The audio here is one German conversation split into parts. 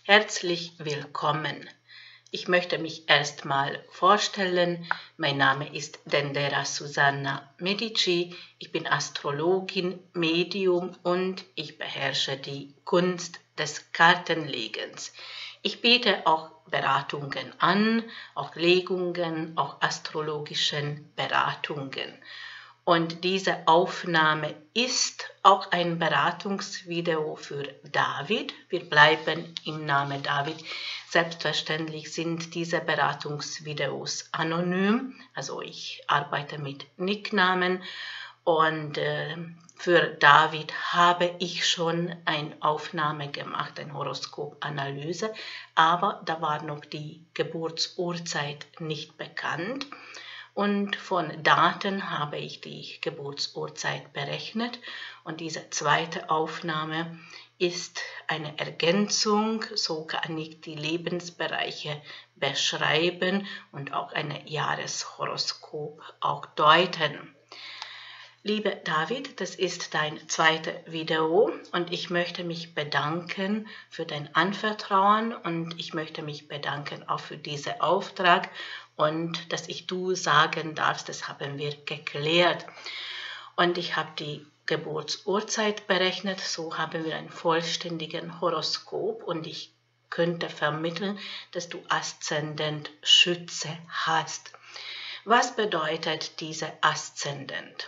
Herzlich willkommen. Ich möchte mich erstmal vorstellen. Mein Name ist Dendera Susanna Medici. Ich bin Astrologin, Medium und ich beherrsche die Kunst des Kartenlegens. Ich biete auch Beratungen an, auch Legungen, auch astrologischen Beratungen. Und diese Aufnahme ist auch ein Beratungsvideo für David. Wir bleiben im Namen David. Selbstverständlich sind diese Beratungsvideos anonym, also ich arbeite mit Nicknamen und für David habe ich schon eine Aufnahme gemacht, eine Horoskopanalyse, aber da war noch die Geburtsurzeit nicht bekannt. Und von Daten habe ich die Geburtsurzeit berechnet und diese zweite Aufnahme ist eine Ergänzung, so kann ich die Lebensbereiche beschreiben und auch ein Jahreshoroskop auch deuten. Liebe David, das ist dein zweites Video und ich möchte mich bedanken für dein Anvertrauen und ich möchte mich bedanken auch für diesen Auftrag und dass ich du sagen darfst, das haben wir geklärt. Und ich habe die Geburtsurzeit berechnet, so haben wir einen vollständigen Horoskop und ich könnte vermitteln, dass du Aszendent Schütze hast. Was bedeutet dieser Aszendent?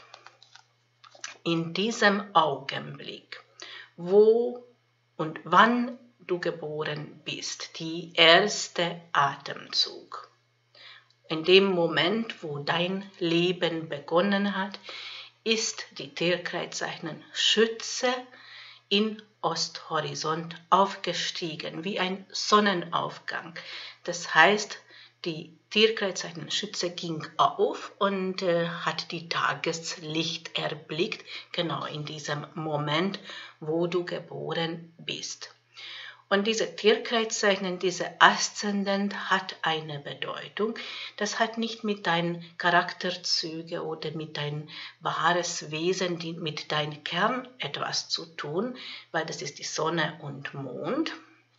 In diesem Augenblick, wo und wann du geboren bist, die erste Atemzug, in dem Moment, wo dein Leben begonnen hat, ist die Tierkreiszeichen Schütze in Osthorizont aufgestiegen, wie ein Sonnenaufgang. Das heißt, die Tierkreiszeichen Schütze ging auf und hat die Tageslicht erblickt, genau in diesem Moment, wo du geboren bist. Und diese Tierkreiszeichen, diese Aszendent hat eine Bedeutung. Das hat nicht mit deinen Charakterzügen oder mit dein wahres Wesen, mit deinem Kern etwas zu tun, weil das ist die Sonne und Mond.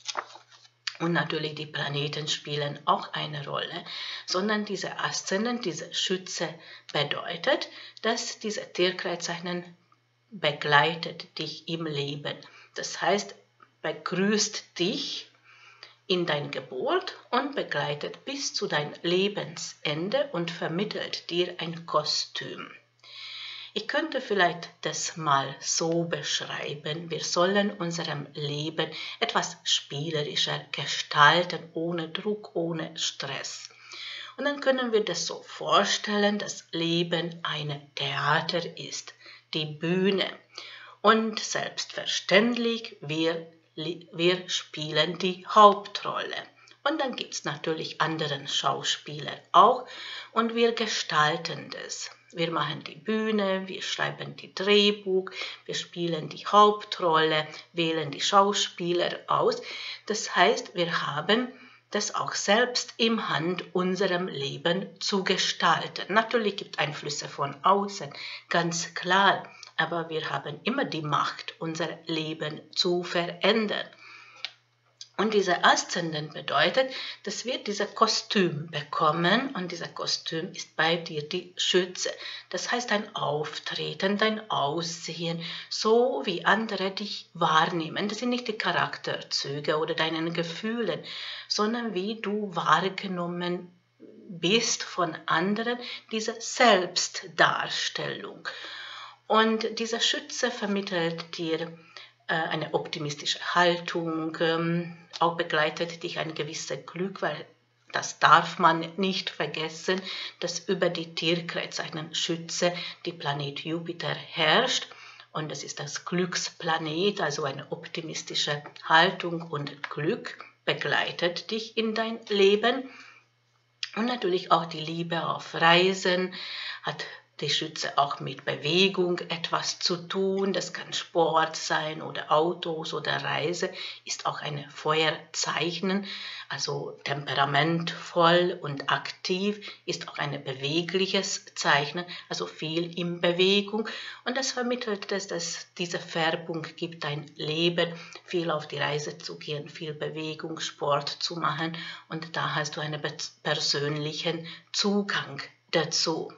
Und natürlich die Planeten spielen auch eine Rolle, sondern diese Aszendent, diese Schütze bedeutet, dass diese Tierkreiszeichen begleitet dich im Leben. Das heißt, begrüßt dich in deiner Geburt und begleitet bis zu deinem Lebensende und vermittelt dir ein Kostüm. Ich könnte vielleicht das mal so beschreiben, wir sollen unserem Leben etwas spielerischer gestalten, ohne Druck, ohne Stress. Und dann können wir das so vorstellen, dass Leben ein Theater ist, die Bühne. Und selbstverständlich, wir spielen die Hauptrolle. Und dann gibt es natürlich andere Schauspieler auch und wir gestalten das. Wir machen die Bühne, wir schreiben die Drehbuch, wir spielen die Hauptrolle, wählen die Schauspieler aus. Das heißt, wir haben das auch selbst im Hand, unserem Leben zu gestalten. Natürlich gibt es Einflüsse von außen, ganz klar, aber wir haben immer die Macht, unser Leben zu verändern. Und dieser Aszendent bedeutet, dass wir dieses Kostüm bekommen und dieser Kostüm ist bei dir die Schütze. Das heißt dein Auftreten, dein Aussehen, so wie andere dich wahrnehmen. Das sind nicht die Charakterzüge oder deine Gefühle, sondern wie du wahrgenommen bist von anderen, diese Selbstdarstellung. Und dieser Schütze vermittelt dir eine optimistische Haltung, auch begleitet dich ein gewisses Glück, weil das darf man nicht vergessen, dass über die Tierkreiszeichen Schütze die Planet Jupiter herrscht und das ist das Glücksplanet, also eine optimistische Haltung und Glück begleitet dich in dein Leben und natürlich auch die Liebe auf Reisen hat die Schütze auch mit Bewegung etwas zu tun. Das kann Sport sein oder Autos oder Reise. Ist auch eine Feuerzeichen, also temperamentvoll und aktiv. Ist auch ein bewegliches Zeichen, also viel in Bewegung. Und das vermittelt, dass es diese Färbung gibt, ein Leben, viel auf die Reise zu gehen, viel Bewegung, Sport zu machen. Und da hast du einen persönlichen Zugang dazu.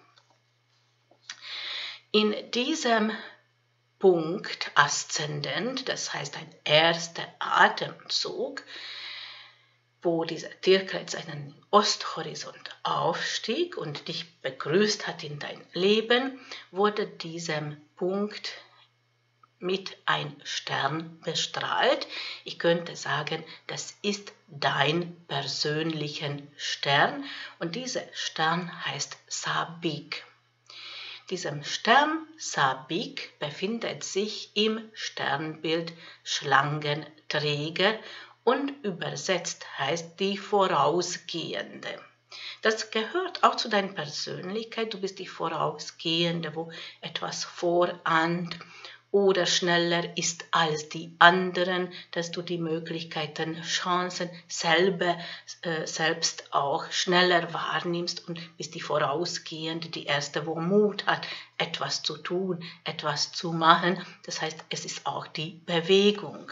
In diesem Punkt Aszendent, das heißt ein erster Atemzug, wo dieser Tierkreis einen Osthorizont aufstieg und dich begrüßt hat in dein Leben, wurde diesem Punkt mit einem Stern bestrahlt. Ich könnte sagen, das ist dein persönlicher Stern und dieser Stern heißt Sabik. Diesem Stern Sabik befindet sich im Sternbild Schlangenträger und übersetzt heißt die Vorausgehende. Das gehört auch zu deiner Persönlichkeit. Du bist die Vorausgehende, wo etwas vorahnt oder schneller ist als die anderen, dass du die Möglichkeiten, Chancen selbst auch schneller wahrnimmst und bist die Vorausgehende, die Erste, wo Mut hat, etwas zu tun, etwas zu machen. Das heißt, es ist auch die Bewegung.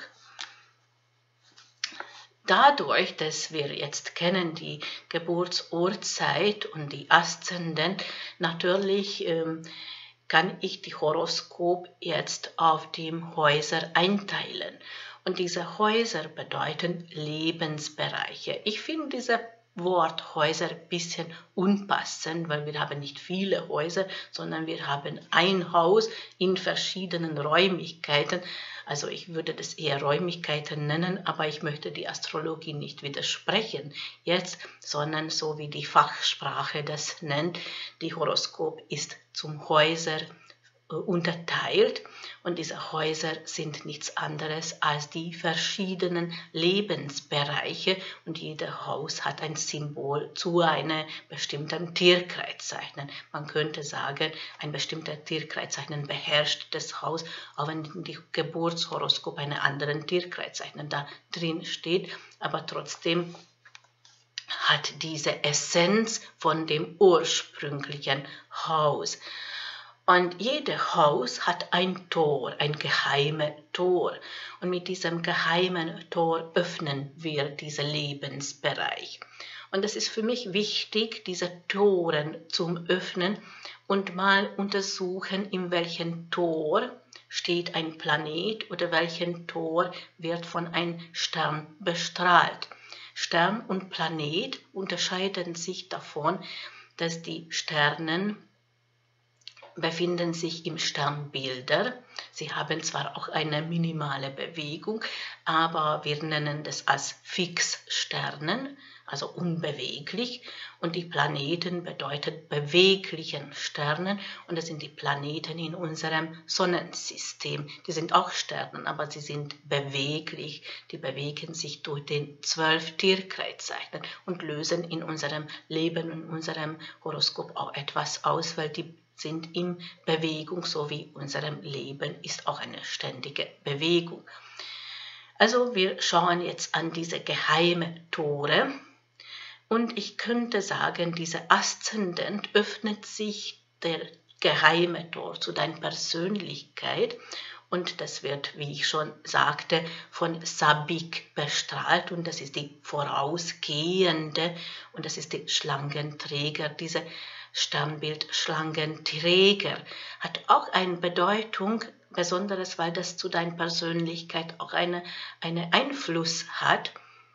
Dadurch, dass wir jetzt kennen die Geburtsurzeit und die Aszendent, natürlich kann ich die Horoskop jetzt auf die Häuser einteilen. Und diese Häuser bedeuten Lebensbereiche. Ich finde dieses Wort Häuser ein bisschen unpassend, weil wir haben nicht viele Häuser, sondern wir haben ein Haus in verschiedenen Räumlichkeiten. Also ich würde das eher Räumlichkeiten nennen, aber ich möchte die Astrologie nicht widersprechen jetzt, sondern so wie die Fachsprache das nennt, die Horoskop ist zum Häuser unterteilt und diese Häuser sind nichts anderes als die verschiedenen Lebensbereiche und jeder Haus hat ein Symbol zu einem bestimmten Tierkreiszeichen. Man könnte sagen, ein bestimmter Tierkreiszeichen beherrscht das Haus, auch wenn die Geburtshoroskop einen anderen Tierkreiszeichen da drin steht, aber trotzdem hat diese Essenz von dem ursprünglichen Haus. Und jedes Haus hat ein Tor, ein geheimes Tor. Und mit diesem geheimen Tor öffnen wir diesen Lebensbereich. Und es ist für mich wichtig, diese Toren zu öffnen und mal untersuchen, in welchem Tor steht ein Planet oder welchen Tor wird von einem Stern bestrahlt. Stern und Planet unterscheiden sich davon, dass die Sterne befinden sich im Sternbilder. Sie haben zwar auch eine minimale Bewegung, aber wir nennen das als Fixsternen, also unbeweglich. Und die Planeten bedeuten beweglichen Sternen und das sind die Planeten in unserem Sonnensystem. Die sind auch Sterne, aber sie sind beweglich. Die bewegen sich durch den 12 Tierkreiszeichen und lösen in unserem Leben und unserem Horoskop auch etwas aus, weil die sind in Bewegung, so wie unserem Leben ist auch eine ständige Bewegung. Also wir schauen jetzt an diese geheimen Tore und ich könnte sagen, diese Aszendent öffnet sich der geheime Tor zu deiner Persönlichkeit und das wird, wie ich schon sagte, von Sabik bestrahlt und das ist die Vorausgehende und das ist die Schlangenträger, diese Sternbild Schlangenträger hat auch eine Bedeutung, besonders weil das zu deiner Persönlichkeit auch einen Einfluss hat.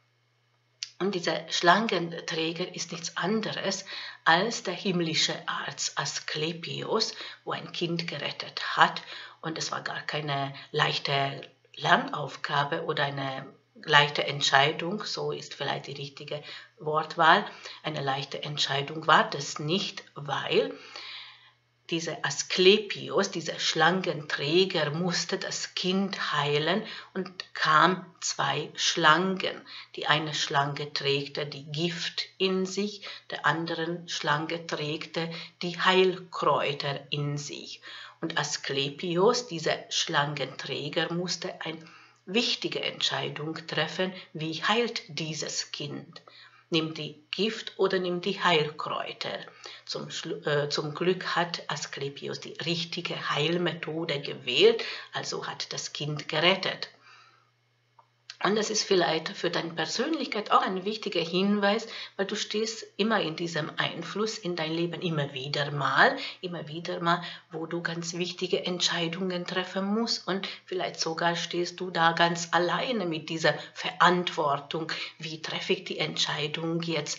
Und dieser Schlangenträger ist nichts anderes als der himmlische Arzt Asklepios, wo ein Kind gerettet hat. Und es war gar keine leichte Lernaufgabe oder eine leichte Entscheidung, so ist vielleicht die richtige Wortwahl, eine leichte Entscheidung war das nicht, weil dieser Asklepios, dieser Schlangenträger, musste das Kind heilen und kam 2 Schlangen. Die eine Schlange trägte die Gift in sich, der anderen Schlange trägte die Heilkräuter in sich. Und Asklepios, dieser Schlangenträger, musste eine wichtige Entscheidung treffen, wie heilt dieses Kind. Nimmt die Gift oder nimmt die Heilkräuter. Zum Glück hat Asklepios die richtige Heilmethode gewählt, also hat das Kind gerettet. Und das ist vielleicht für deine Persönlichkeit auch ein wichtiger Hinweis, weil du stehst immer in diesem Einfluss in dein Leben immer wieder mal, wo du ganz wichtige Entscheidungen treffen musst und vielleicht sogar stehst du da ganz alleine mit dieser Verantwortung. Wie treffe ich die Entscheidung jetzt?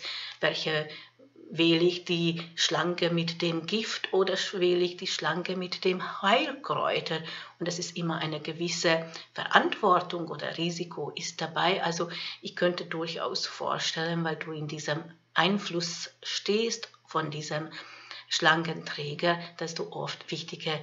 Wähle ich die Schlange mit dem Gift oder wähle ich die Schlange mit dem Heilkräuter? Und es ist immer eine gewisse Verantwortung oder Risiko ist dabei. Also ich könnte durchaus vorstellen, weil du in diesem Einfluss stehst von diesem Schlangenträger, dass du oft wichtige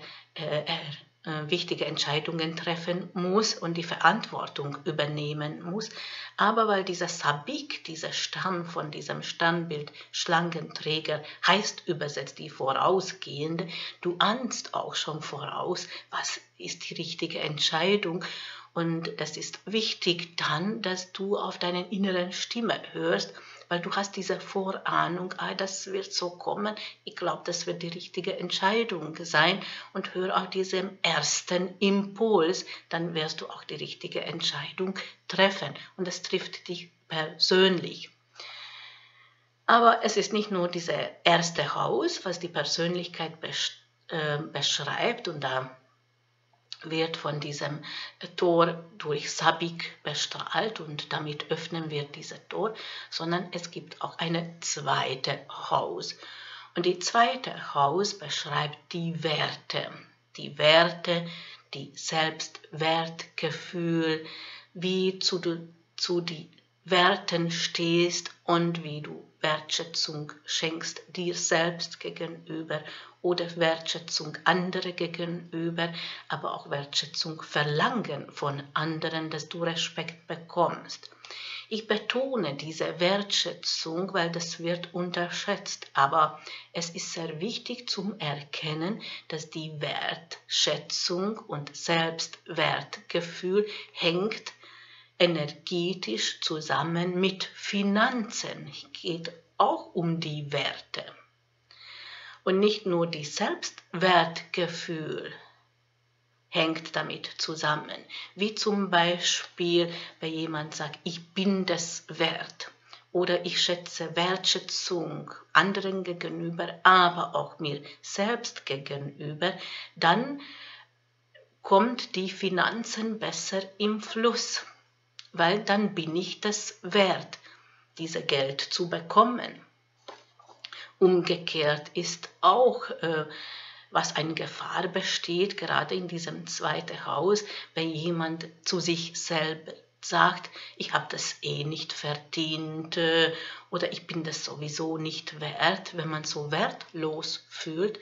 Entscheidungen treffen muss und die Verantwortung übernehmen muss. Aber weil dieser Sabik, dieser Stamm von diesem Stammbild Schlangenträger heißt übersetzt die Vorausgehende, du ahnst auch schon voraus, was ist die richtige Entscheidung. Und das ist wichtig dann, dass du auf deine innere Stimme hörst, weil du hast diese Vorahnung, das wird so kommen, ich glaube, das wird die richtige Entscheidung sein und hör auf diesen ersten Impuls, dann wirst du auch die richtige Entscheidung treffen und das trifft dich persönlich. Aber es ist nicht nur dieses erste Haus, was die Persönlichkeit beschreibt und da wird von diesem Tor durch Sabik bestrahlt und damit öffnen wir dieses Tor, sondern es gibt auch ein zweites Haus. Und die zweite Haus beschreibt die Werte, die Selbstwertgefühl, wie du zu den Werten stehst und wie du Wertschätzung schenkst dir selbst gegenüber oder Wertschätzung andere gegenüber, aber auch Wertschätzung verlangen von anderen, dass du Respekt bekommst. Ich betone diese Wertschätzung, weil das wird unterschätzt, aber es ist sehr wichtig zum Erkennen, dass die Wertschätzung und Selbstwertgefühl hängt energetisch zusammen mit Finanzen. Es geht auch um die Werte. Und nicht nur die Selbstwertgefühl hängt damit zusammen. Wie zum Beispiel, wenn jemand sagt, ich bin das wert. Oder ich schätze Wertschätzung anderen gegenüber, aber auch mir selbst gegenüber, dann kommt die Finanzen besser im Fluss. Weil dann bin ich das wert, dieses Geld zu bekommen. Umgekehrt ist auch, was eine Gefahr besteht, gerade in diesem zweiten Haus, wenn jemand zu sich selbst sagt, ich habe das nicht verdient oder ich bin das sowieso nicht wert. Wenn man so wertlos fühlt,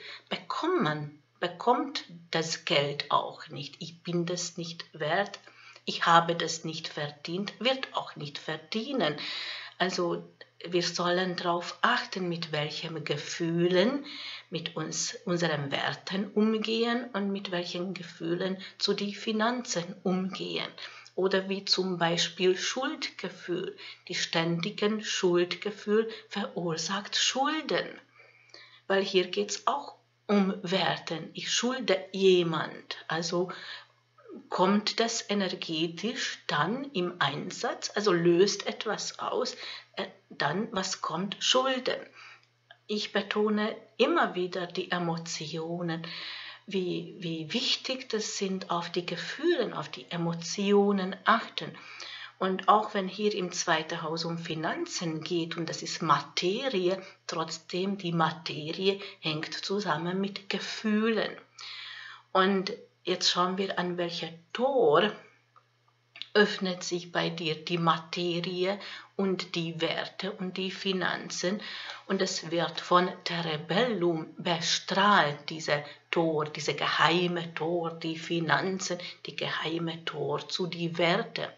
bekommt das Geld auch nicht. Ich bin das nicht wert. Ich habe das nicht verdient, wird auch nicht verdienen. Also wir sollen darauf achten, mit welchen Gefühlen mit unseren Werten umgehen und mit welchen Gefühlen zu den Finanzen umgehen. Oder wie zum Beispiel Schuldgefühl. Die ständigen Schuldgefühl verursacht Schulden. Weil hier geht es auch um Werten. Ich schulde jemand, also kommt das energetisch dann im Einsatz, also löst etwas aus, dann was kommt? Schulden. Ich betone immer wieder die Emotionen, wie wichtig das sind, auf die Gefühle, auf die Emotionen achten. Und auch wenn hier im zweiten Haus um Finanzen geht und das ist Materie, trotzdem die Materie hängt zusammen mit Gefühlen. Und jetzt schauen wir an, welcher Tor öffnet sich bei dir die Materie und die Werte und die Finanzen und es wird von Cerebellum bestrahlt, diese Tor, diese geheime Tor, die Finanzen, die geheime Tor zu die Werte.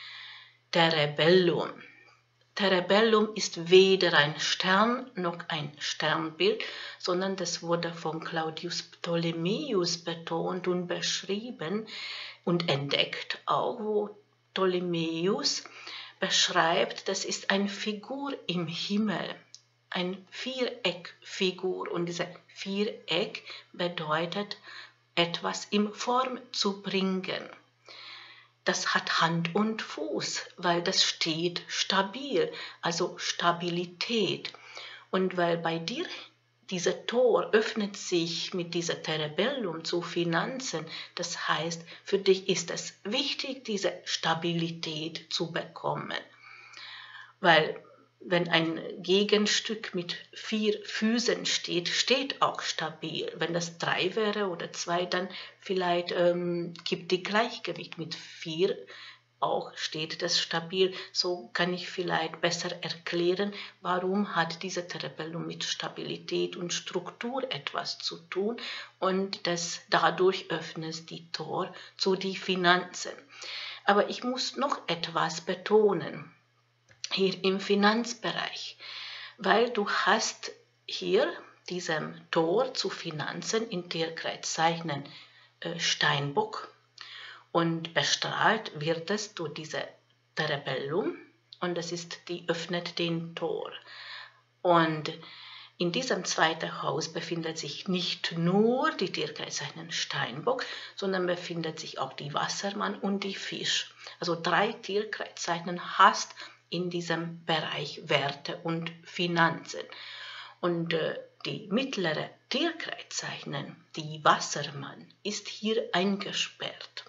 Cerebellum. Cerebellum ist weder ein Stern noch ein Sternbild, sondern das wurde von Claudius Ptolemäus betont und beschrieben und entdeckt auch, wo Ptolemäus beschreibt, das ist eine Figur im Himmel, eine Viereckfigur und diese Viereck bedeutet etwas in Form zu bringen. Das hat Hand und Fuß, weil das steht stabil, also Stabilität. Und weil bei dir dieser Tor öffnet sich mit dieser Cerebellum zu Finanzen, das heißt, für dich ist es wichtig, diese Stabilität zu bekommen. Weil wenn ein Gegenstück mit 4 Füßen steht, steht auch stabil. Wenn das 3 wäre oder 2, dann vielleicht gibt die Gleichgewicht. Mit 4 auch steht das stabil. So kann ich vielleicht besser erklären, warum hat diese Cerebellum mit Stabilität und Struktur etwas zu tun und dadurch öffnet die Tor zu die Finanzen. Aber ich muss noch etwas betonen. Hier im Finanzbereich, weil du hast hier diesem Tor zu Finanzen in Tierkreiszeichen Steinbock und bestrahlt wird es durch diese Cerebellum und die öffnet den Tor. Und in diesem zweiten Haus befindet sich nicht nur die Tierkreiszeichen Steinbock, sondern befindet sich auch die Wassermann und die Fisch. Also 3 Tierkreiszeichen hast in diesem Bereich Werte und Finanzen. Und die mittlere Tierkreiszeichen, die Wassermann, ist hier eingesperrt.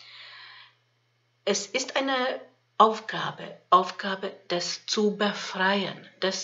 Es ist eine Aufgabe, das zu befreien,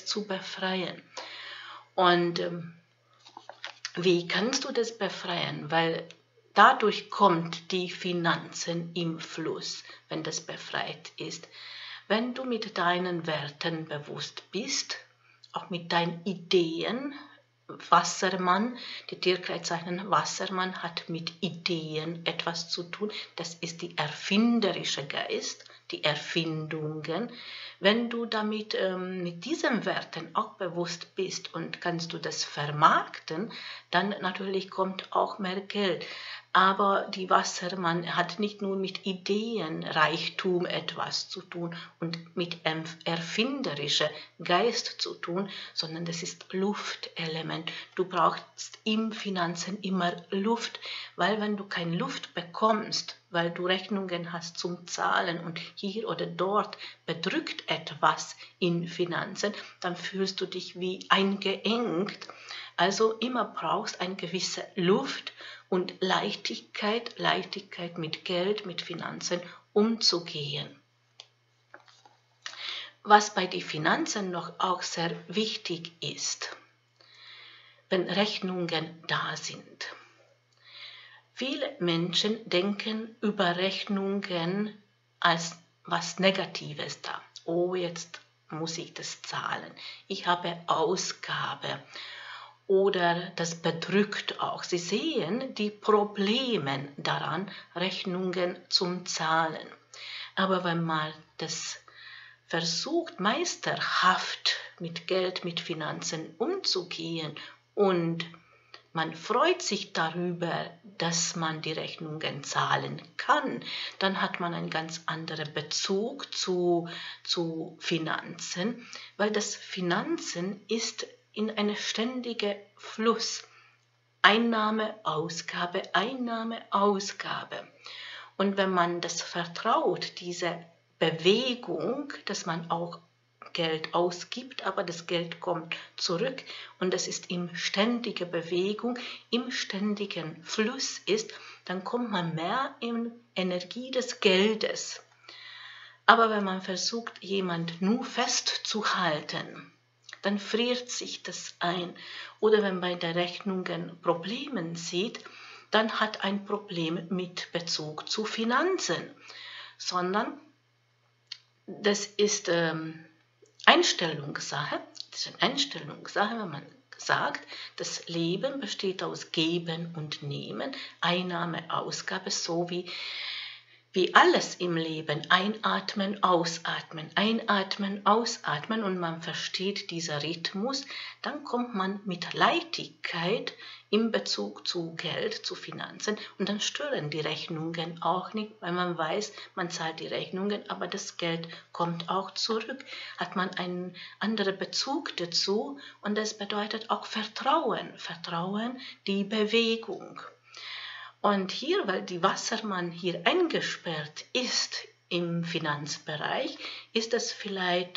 Und wie kannst du das befreien? Weil dadurch kommt die Finanzen im Fluss, wenn das befreit ist. Wenn du mit deinen Werten bewusst bist, auch mit deinen Ideen, Wassermann, die Tierkreiszeichen Wassermann hat mit Ideen etwas zu tun, das ist die erfinderische Geist, die Erfindungen. Wenn du damit mit diesen Werten auch bewusst bist und kannst du das vermarkten, dann natürlich kommt auch mehr Geld. Aber die Wassermann hat nicht nur mit Ideenreichtum etwas zu tun und mit erfinderischer Geist zu tun, sondern das ist Luftelement. Du brauchst im Finanzen immer Luft, weil wenn du keine Luft bekommst, weil du Rechnungen hast zum Zahlen und hier oder dort bedrückt etwas in Finanzen, dann fühlst du dich wie eingeengt. Also immer brauchst eine gewisse Luft und Leichtigkeit mit Geld, mit Finanzen umzugehen. Was bei den Finanzen noch auch sehr wichtig ist, wenn Rechnungen da sind. Viele Menschen denken über Rechnungen als was Negatives da. Oh, jetzt muss ich das zahlen. Ich habe Ausgabe. Oder das bedrückt auch. Sie sehen die Probleme daran, Rechnungen zum Zahlen. Aber wenn man das versucht, meisterhaft mit Geld, mit Finanzen umzugehen und man freut sich darüber, dass man die Rechnungen zahlen kann, dann hat man einen ganz anderen Bezug zu Finanzen, weil das Finanzen ist in einem ständigen Fluss. Einnahme, Ausgabe, Einnahme, Ausgabe. Und wenn man das vertraut, diese Bewegung, dass man auch Geld ausgibt, aber das Geld kommt zurück und es ist in ständiger Bewegung, im ständigen Fluss ist, dann kommt man mehr in Energie des Geldes. Aber wenn man versucht, jemand nur festzuhalten, dann friert sich das ein. Oder wenn bei der Rechnungen Probleme sieht, dann hat ein Problem mit Bezug zu Finanzen. sondern das ist Einstellungssache. Das ist eine Einstellungssache, wenn man sagt, das Leben besteht aus Geben und Nehmen, Einnahme, Ausgabe, so wie alles im Leben, einatmen, ausatmen und man versteht diesen Rhythmus, dann kommt man mit Leichtigkeit in Bezug zu Geld, zu Finanzen und dann stören die Rechnungen auch nicht, weil man weiß, man zahlt die Rechnungen, aber das Geld kommt auch zurück, hat man einen anderen Bezug dazu und das bedeutet auch Vertrauen, die Bewegung. Und hier, weil die Wassermann hier eingesperrt ist im Finanzbereich, ist das vielleicht,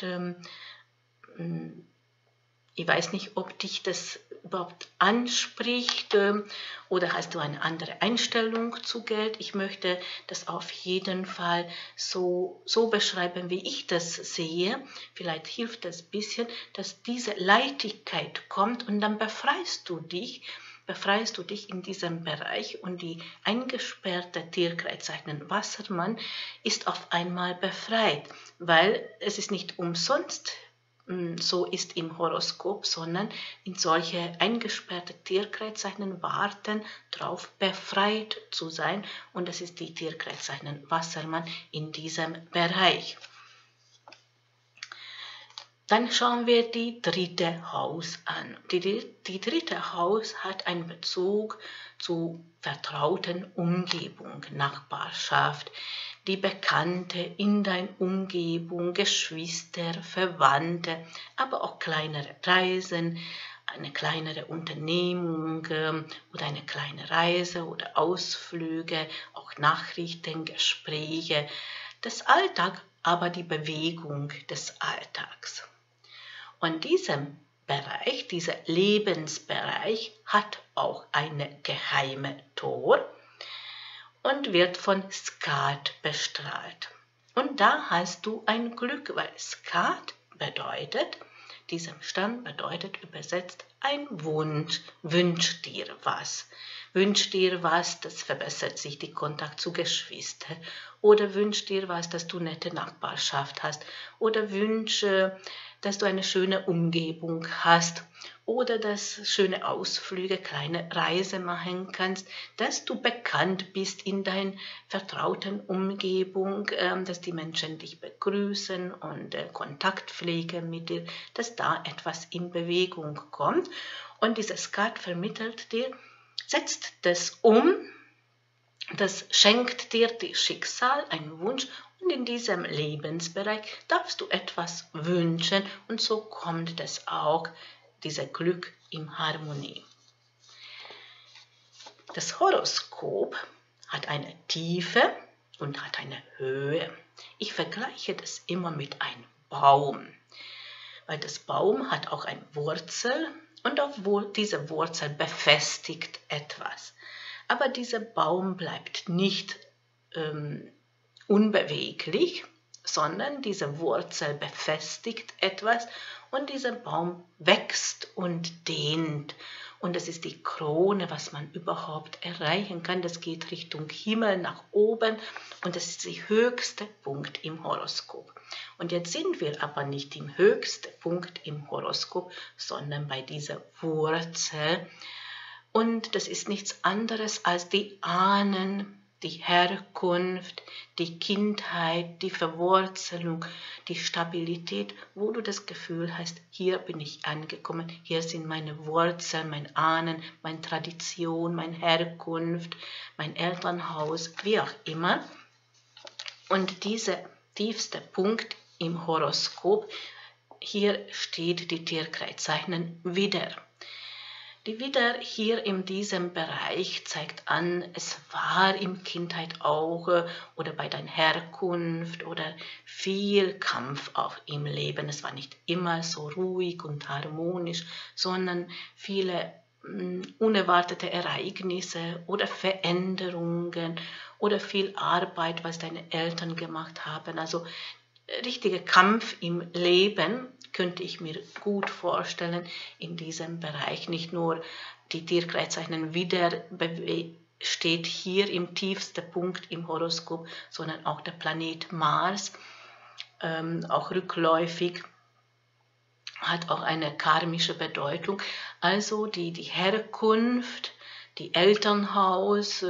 ich weiß nicht, ob dich das überhaupt anspricht oder hast du eine andere Einstellung zu Geld. Ich möchte das auf jeden Fall so beschreiben, wie ich das sehe. Vielleicht hilft das ein bisschen, dass diese Leichtigkeit kommt und dann befreist du dich in diesem Bereich und die eingesperrte Tierkreiszeichen Wassermann ist auf einmal befreit, weil es ist nicht umsonst so ist im Horoskop, sondern in solche eingesperrte Tierkreiszeichen warten darauf, befreit zu sein und das ist die Tierkreiszeichen Wassermann in diesem Bereich. Dann schauen wir die dritte Haus an. Die dritte Haus hat einen Bezug zu vertrauten Umgebung, Nachbarschaft, die Bekannte in deiner Umgebung, Geschwister, Verwandte, aber auch kleinere Reisen, eine kleinere Unternehmung oder eine kleine Reise oder Ausflüge, auch Nachrichten, Gespräche, das Alltag, aber die Bewegung des Alltags. Und diesem Bereich, dieser Lebensbereich hat auch eine geheime Tor und wird von Skat bestrahlt. Und da hast du ein Glück, weil Skat bedeutet, diesem Stand bedeutet übersetzt ein Wunsch, wünsch dir was. Wünsch dir was, das verbessert sich die Kontakt zu Geschwistern. Oder wünsch dir was, dass du nette Nachbarschaft hast. Oder wünsche, dass du eine schöne Umgebung hast. Oder dass schöne Ausflüge, kleine Reise machen kannst. Dass du bekannt bist in deiner vertrauten Umgebung. Dass die Menschen dich begrüßen und Kontakt pflegen mit dir. Dass da etwas in Bewegung kommt. Und dieses Skat vermittelt dir, setzt das um, das schenkt dir das Schicksal, einen Wunsch und in diesem Lebensbereich darfst du etwas wünschen und so kommt es auch, dieses Glück in Harmonie. Das Horoskop hat eine Tiefe und hat eine Höhe. Ich vergleiche das immer mit einem Baum, weil das Baum hat auch eine Wurzel und obwohl diese Wurzel befestigt etwas. Aber dieser Baum bleibt nicht unbeweglich, sondern diese Wurzel befestigt etwas und dieser Baum wächst und dehnt. Und das ist die Krone, was man überhaupt erreichen kann. Das geht Richtung Himmel nach oben und das ist der höchste Punkt im Horoskop. Und jetzt sind wir aber nicht im höchsten Punkt im Horoskop, sondern bei dieser Wurzel. Und das ist nichts anderes als die Ahnen, die Herkunft, die Kindheit, die Verwurzelung, die Stabilität, wo du das Gefühl hast, hier bin ich angekommen, hier sind meine Wurzeln, mein Ahnen, meine Tradition, meine Herkunft, mein Elternhaus, wie auch immer. Und dieser tiefste Punkt im Horoskop, hier steht die Tierkreiszeichen Widder. Die Widder hier in diesem Bereich zeigt an, es war in Kindheit auch oder bei deiner Herkunft oder viel Kampf auch im Leben. Es war nicht immer so ruhig und harmonisch, sondern viele unerwartete Ereignisse oder Veränderungen oder viel Arbeit, was deine Eltern gemacht haben. Also richtiger Kampf im Leben könnte ich mir gut vorstellen in diesem Bereich. Nicht nur die Tierkreiszeichen Widder steht hier im tiefsten Punkt im Horoskop, sondern auch der Planet Mars, auch rückläufig, hat auch eine karmische Bedeutung. Also die Herkunft, die Elternhaus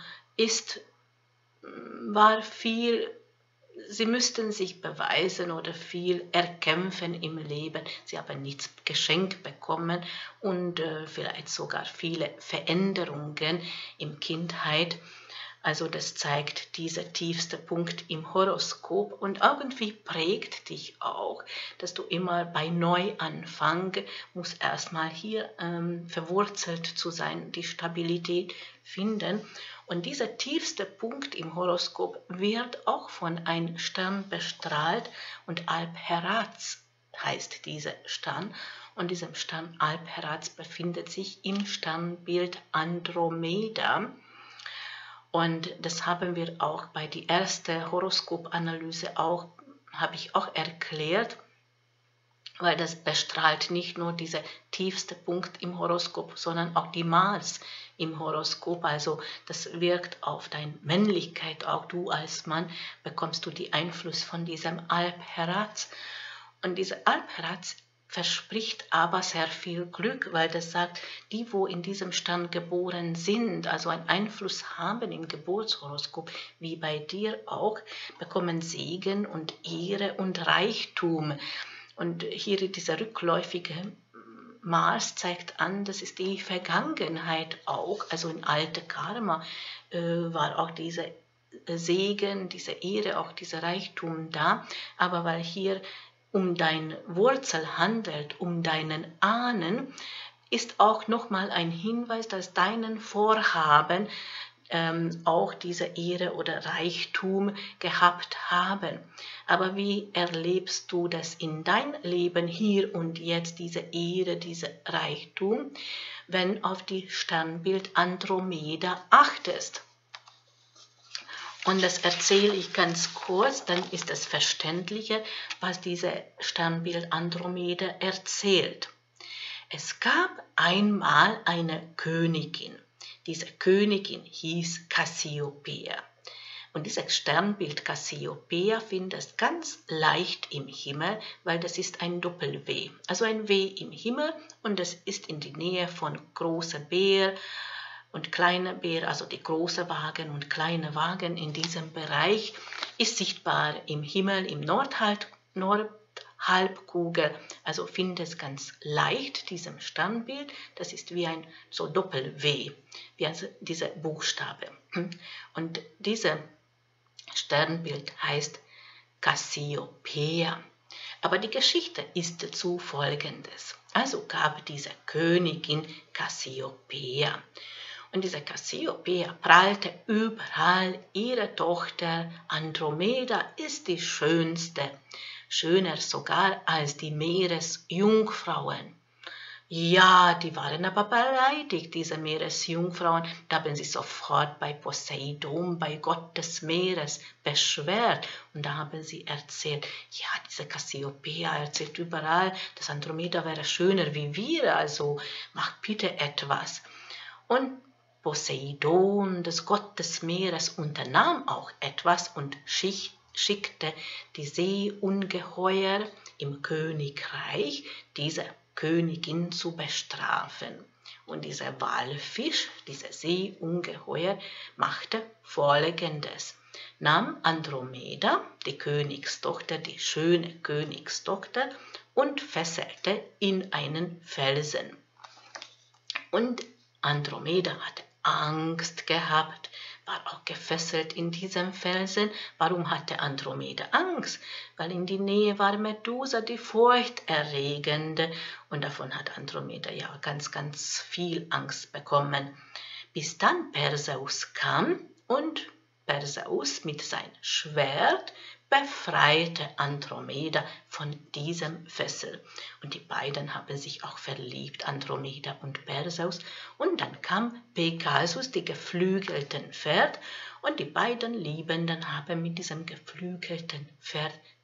war viel, sie müssten sich beweisen oder viel erkämpfen im Leben. Sie haben nichts geschenkt bekommen und vielleicht sogar viele Veränderungen in Kindheit. Also das zeigt dieser tiefste Punkt im Horoskop und irgendwie prägt dich auch, dass du immer bei Neuanfang musst erstmal hier verwurzelt zu sein, die Stabilität finden. Und dieser tiefste Punkt im Horoskop wird auch von einem Stern bestrahlt und Alpheratz heißt dieser Stern. Und diesem Stern Alpheratz befindet sich im Sternbild Andromeda. Und das haben wir auch bei der ersten Horoskopanalyse habe ich auch erklärt, weil das bestrahlt nicht nur dieser tiefste Punkt im Horoskop, sondern auch die Mars im Horoskop. Also das wirkt auf deine Männlichkeit, auch du als Mann bekommst du den Einfluss von diesem Alpheratz. Und dieser Alpheratz verspricht aber sehr viel Glück, weil das sagt, die, wo in diesem Stern geboren sind, also einen Einfluss haben im Geburtshoroskop, wie bei dir auch, bekommen Segen und Ehre und Reichtum. Und hier dieser rückläufige Mars zeigt an, das ist die Vergangenheit auch, also in alte Karma war auch dieser Segen, diese Ehre, auch dieser Reichtum da, aber weil hier um deine Wurzel handelt, um deinen Ahnen, ist auch nochmal ein Hinweis, dass deinen Vorhaben auch diese Ehre oder Reichtum gehabt haben. Aber wie erlebst du das in dein Leben hier und jetzt, diese Ehre, diese Reichtum, wenn auf die Sternbild Andromeda achtest? Und das erzähle ich ganz kurz, dann ist es verständlicher, was dieses Sternbild Andromeda erzählt. Es gab einmal eine Königin. Diese Königin hieß Cassiopeia. Und dieses Sternbild Cassiopeia findest du ganz leicht im Himmel, weil das ist ein Doppel-W. Also ein W im Himmel und das ist in der Nähe von großer Bär und kleiner Bär, also die große Wagen und kleine Wagen in diesem Bereich, ist sichtbar im Himmel, im Nordhalbkugel. Also findest ganz leicht diesem Sternbild, das ist wie ein so Doppel-W, wie also dieser Buchstabe. Und dieses Sternbild heißt Cassiopeia. Aber die Geschichte ist dazu folgendes. Also gab diese Königin Cassiopeia. Und diese Cassiopeia prahlte überall, ihre Tochter Andromeda ist die schönste, schöner sogar als die Meeresjungfrauen. Ja, die waren aber beleidigt, diese Meeresjungfrauen. Da haben sie sofort bei Poseidon, bei Gott des Meeres, beschwert. Und da haben sie erzählt, ja, diese Cassiopeia erzählt überall, dass Andromeda wäre schöner wie wir, also macht bitte etwas. Und Poseidon, des Gott des Meeres, unternahm auch etwas und schickte die Seeungeheuer im Königreich, diese Königin zu bestrafen. Und dieser Walfisch, dieser Seeungeheuer, machte Folgendes. Nahm Andromeda, die Königstochter, die schöne Königstochter, und fesselte in einen Felsen. Und Andromeda hatte Angst gehabt, war auch gefesselt in diesem Felsen. Warum hatte Andromeda Angst? Weil in die Nähe war Medusa, die furchterregende. Und davon hat Andromeda ja ganz, ganz viel Angst bekommen. Bis dann Perseus kam und Perseus mit seinem Schwert befreite Andromeda von diesem Fessel. Und die beiden haben sich auch verliebt, Andromeda und Perseus. Und dann kam Pegasus, die geflügelten Pferd, und die beiden Liebenden haben mit diesem geflügelten Pferd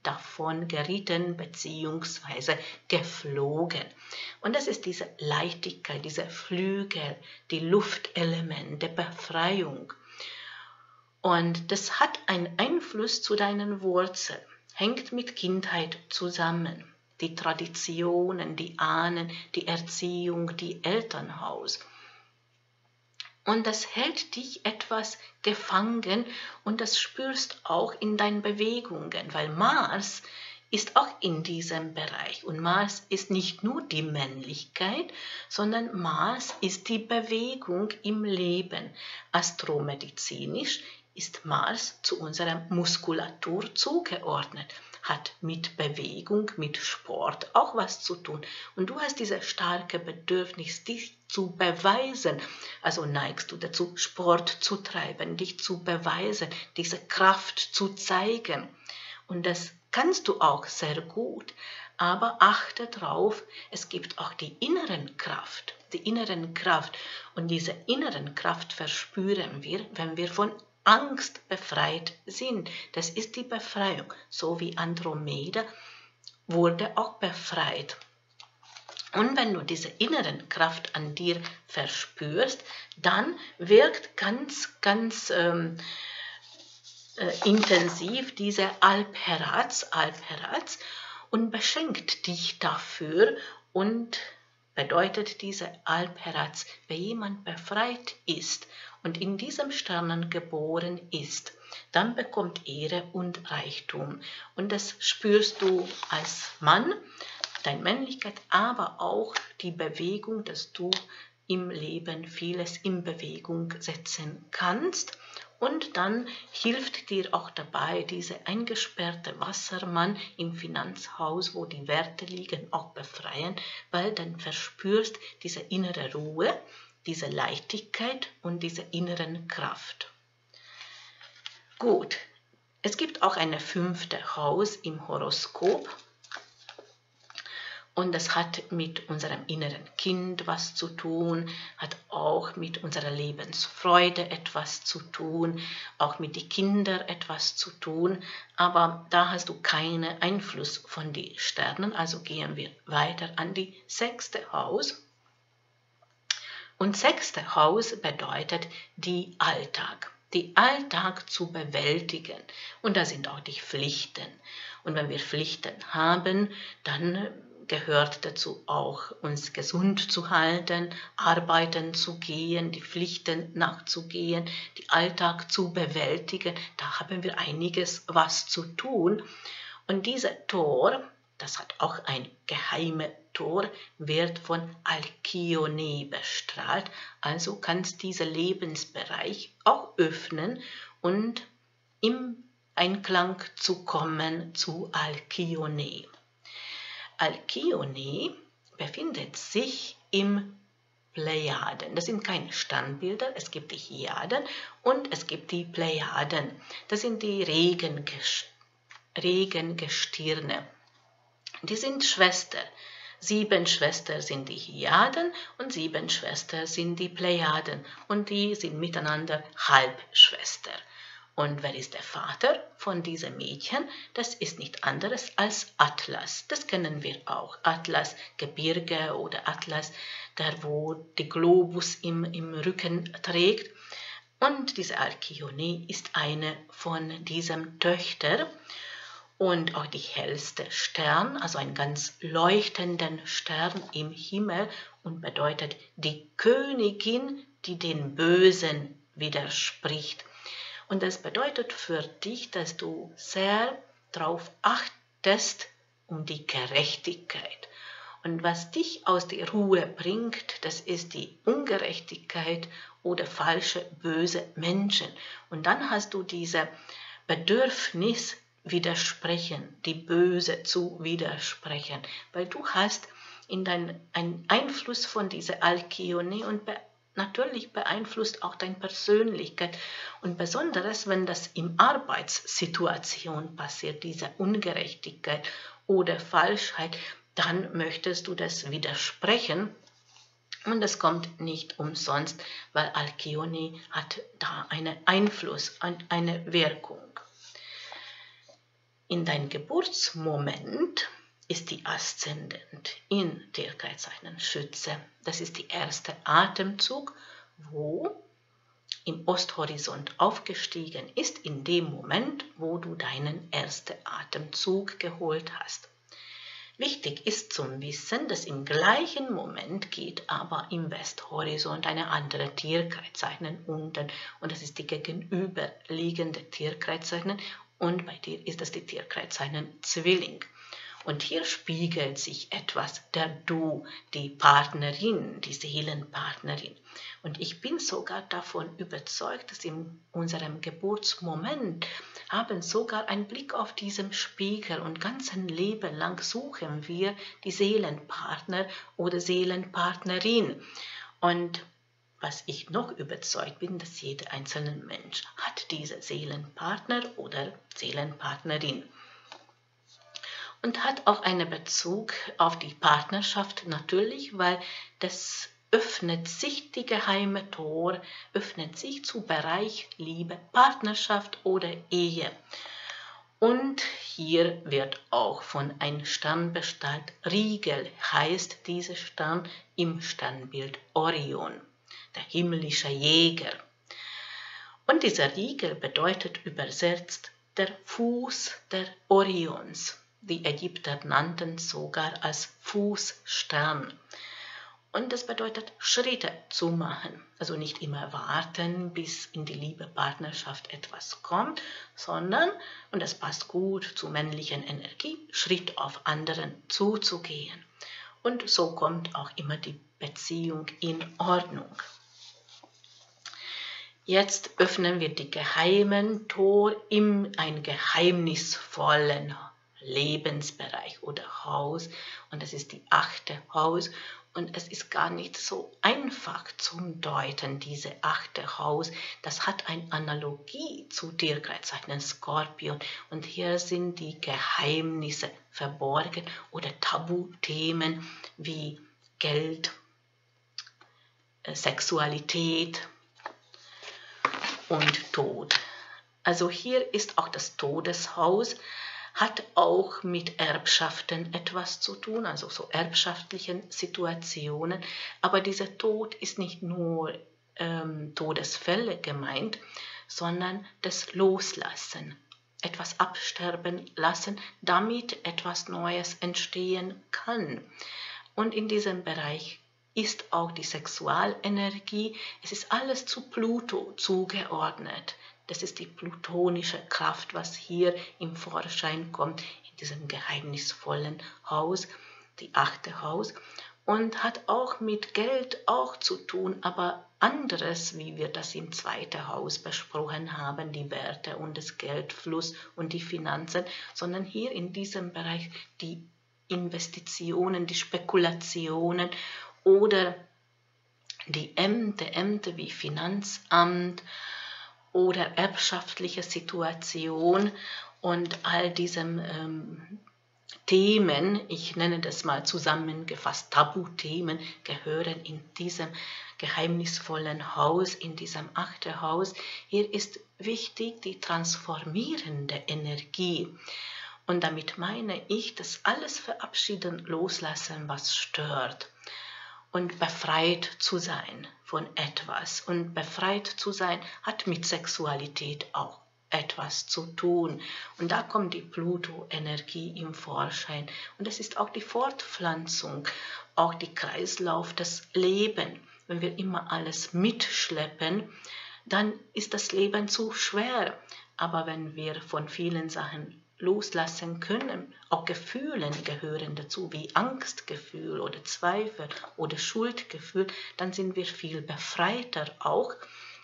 davon geritten bzw. geflogen. Und das ist diese Leichtigkeit, diese Flügel, die Luftelemente, Befreiung. Und das hat einen Einfluss zu deinen Wurzeln, hängt mit Kindheit zusammen. Die Traditionen, die Ahnen, die Erziehung, die Elternhaus. Und das hält dich etwas gefangen und das spürst auch in deinen Bewegungen, weil Mars ist auch in diesem Bereich. Und Mars ist nicht nur die Männlichkeit, sondern Mars ist die Bewegung im Leben. Astromedizinisch ist Mars zu unserer Muskulatur zugeordnet, hat mit Bewegung, mit Sport auch was zu tun. Und du hast dieses starke Bedürfnis, dich zu beweisen. Also neigst du dazu, Sport zu treiben, dich zu beweisen, diese Kraft zu zeigen. Und das kannst du auch sehr gut. Aber achte darauf, es gibt auch die inneren Kraft. Die inneren Kraft. Und diese inneren Kraft verspüren wir, wenn wir von Angst befreit sind. Das ist die Befreiung. So wie Andromeda wurde auch befreit. Und wenn du diese inneren Kraft an dir verspürst, dann wirkt ganz intensiv diese Alpheratz und beschenkt dich dafür und bedeutet diese Alpheratz, wenn jemand befreit ist und in diesem Sternen geboren ist, dann bekommt Ehre und Reichtum. Und das spürst du als Mann, deine Männlichkeit, aber auch die Bewegung, dass du im Leben vieles in Bewegung setzen kannst. Und dann hilft dir auch dabei, diese eingesperrte Wassermann im Finanzhaus, wo die Werte liegen, auch befreien, weil dann verspürst diese innere Ruhe, diese Leichtigkeit und diese inneren Kraft. Gut, es gibt auch eine 5. Haus im Horoskop. Und das hat mit unserem inneren Kind was zu tun, hat auch mit unserer Lebensfreude etwas zu tun, auch mit den Kindern etwas zu tun. Aber da hast du keinen Einfluss von den Sternen, also gehen wir weiter an die 6. Haus. Und 6. Haus bedeutet die Alltag. Die Alltag zu bewältigen. Und da sind auch die Pflichten. Und wenn wir Pflichten haben, dann gehört dazu auch, uns gesund zu halten, arbeiten zu gehen, die Pflichten nachzugehen, den Alltag zu bewältigen. Da haben wir einiges was zu tun. Und dieser Tor, das hat auch ein geheimes Tor, wird von Alkione bestrahlt. Also kannst dieser Lebensbereich auch öffnen und im Einklang zu kommen zu Alkione. Alkione befindet sich im Plejaden. Das sind keine Sternbilder, es gibt die Hyaden und es gibt die Plejaden. Das sind die Regengestirne. Die sind Schwestern. 7 Schwestern sind die Hyaden und 7 Schwestern sind die Plejaden. Und die sind miteinander Halbschwestern. Und wer ist der Vater von diesem Mädchen? Das ist nicht anderes als Atlas. Das kennen wir auch. Atlas, Gebirge oder Atlas, der wo die Globus im Rücken trägt. Und diese Alkione ist eine von diesen Töchtern. Und auch die hellste Stern, also ein ganz leuchtenden Stern im Himmel und bedeutet die Königin, die den Bösen widerspricht. Und das bedeutet für dich, dass du sehr darauf achtest um die Gerechtigkeit. Und was dich aus der Ruhe bringt, das ist die Ungerechtigkeit oder falsche, böse Menschen. Und dann hast du dieses Bedürfnis, widersprechen, die Böse zu widersprechen, weil du hast einen Einfluss von dieser Alkione und natürlich beeinflusst auch deine Persönlichkeit und besonders, wenn das in Arbeitssituation passiert, diese Ungerechtigkeit oder Falschheit, dann möchtest du das widersprechen und das kommt nicht umsonst, weil Alkione hat da einen Einfluss und eine Wirkung. In deinem Geburtsmoment ist die Aszendent in Tierkreiszeichen Schütze. Das ist der erste Atemzug, wo im Osthorizont aufgestiegen ist, in dem Moment, wo du deinen ersten Atemzug geholt hast. Wichtig ist zum Wissen, dass im gleichen Moment geht aber im Westhorizont eine andere Tierkreiszeichen unten und das ist die gegenüberliegende Tierkreiszeichen und bei dir ist das die Tierkreiszeichen Zwilling. Und hier spiegelt sich etwas, die Partnerin, die Seelenpartnerin. Und ich bin sogar davon überzeugt, dass in unserem Geburtsmoment haben sogar einen Blick auf diesen Spiegel und ganzen Leben lang suchen wir die Seelenpartner oder Seelenpartnerin. Und was ich noch überzeugt bin, dass jeder einzelne Mensch hat diese Seelenpartner oder Seelenpartnerin. Und hat auch einen Bezug auf die Partnerschaft natürlich, weil das öffnet sich, die geheime Tor, öffnet sich zu Bereich Liebe, Partnerschaft oder Ehe. Und hier wird auch von einem Sternbestalt Rigel, heißt dieser Stern im Sternbild Orion, der himmlische Jäger. Und dieser Rigel bedeutet übersetzt der Fuß der Orions. Die Ägypter nannten sogar als Fußstern. Und das bedeutet, Schritte zu machen. Also nicht immer warten, bis in die Liebe, Partnerschaft etwas kommt, sondern, und das passt gut zur männlichen Energie, Schritt auf anderen zuzugehen. Und so kommt auch immer die Beziehung in Ordnung. Jetzt öffnen wir die geheimen Tor in einen geheimnisvollen Lebensbereich oder Haus und das ist die 8. Haus und es ist gar nicht so einfach zum Deuten, diese 8. Haus, das hat eine Analogie zu Tierkreiszeichen Skorpion und hier sind die Geheimnisse verborgen oder Tabuthemen wie Geld, Sexualität und Tod. Also hier ist auch das Todeshaus, hat auch mit Erbschaften etwas zu tun, also so erbschaftlichen Situationen. Aber dieser Tod ist nicht nur Todesfälle gemeint, sondern das Loslassen, etwas absterben lassen, damit etwas Neues entstehen kann. Und in diesem Bereich ist auch die Sexualenergie, es ist alles zu Pluto zugeordnet. Das ist die plutonische Kraft, was hier im Vorschein kommt, in diesem geheimnisvollen Haus, die 8. Haus. Und hat auch mit Geld auch zu tun, aber anderes, wie wir das im 2. Haus besprochen haben, die Werte und das Geldfluss und die Finanzen, sondern hier in diesem Bereich die Investitionen, die Spekulationen oder die Ämter wie Finanzamt oder erbschaftliche Situation und all diesen Themen, ich nenne das mal zusammengefasst, Tabuthemen, gehören in diesem geheimnisvollen Haus, in diesem 8. Haus. Hier ist wichtig die transformierende Energie. Und damit meine ich, das alles verabschieden, loslassen, was stört. Und befreit zu sein von etwas. Und befreit zu sein hat mit Sexualität auch etwas zu tun. Und da kommt die Pluto-Energie im Vorschein. Und es ist auch die Fortpflanzung, auch die Kreislauf des Lebens. Wenn wir immer alles mitschleppen, dann ist das Leben zu schwer. Aber wenn wir von vielen Sachen loslassen können, auch Gefühle gehören dazu, wie Angstgefühl oder Zweifel oder Schuldgefühl, dann sind wir viel befreiter auch.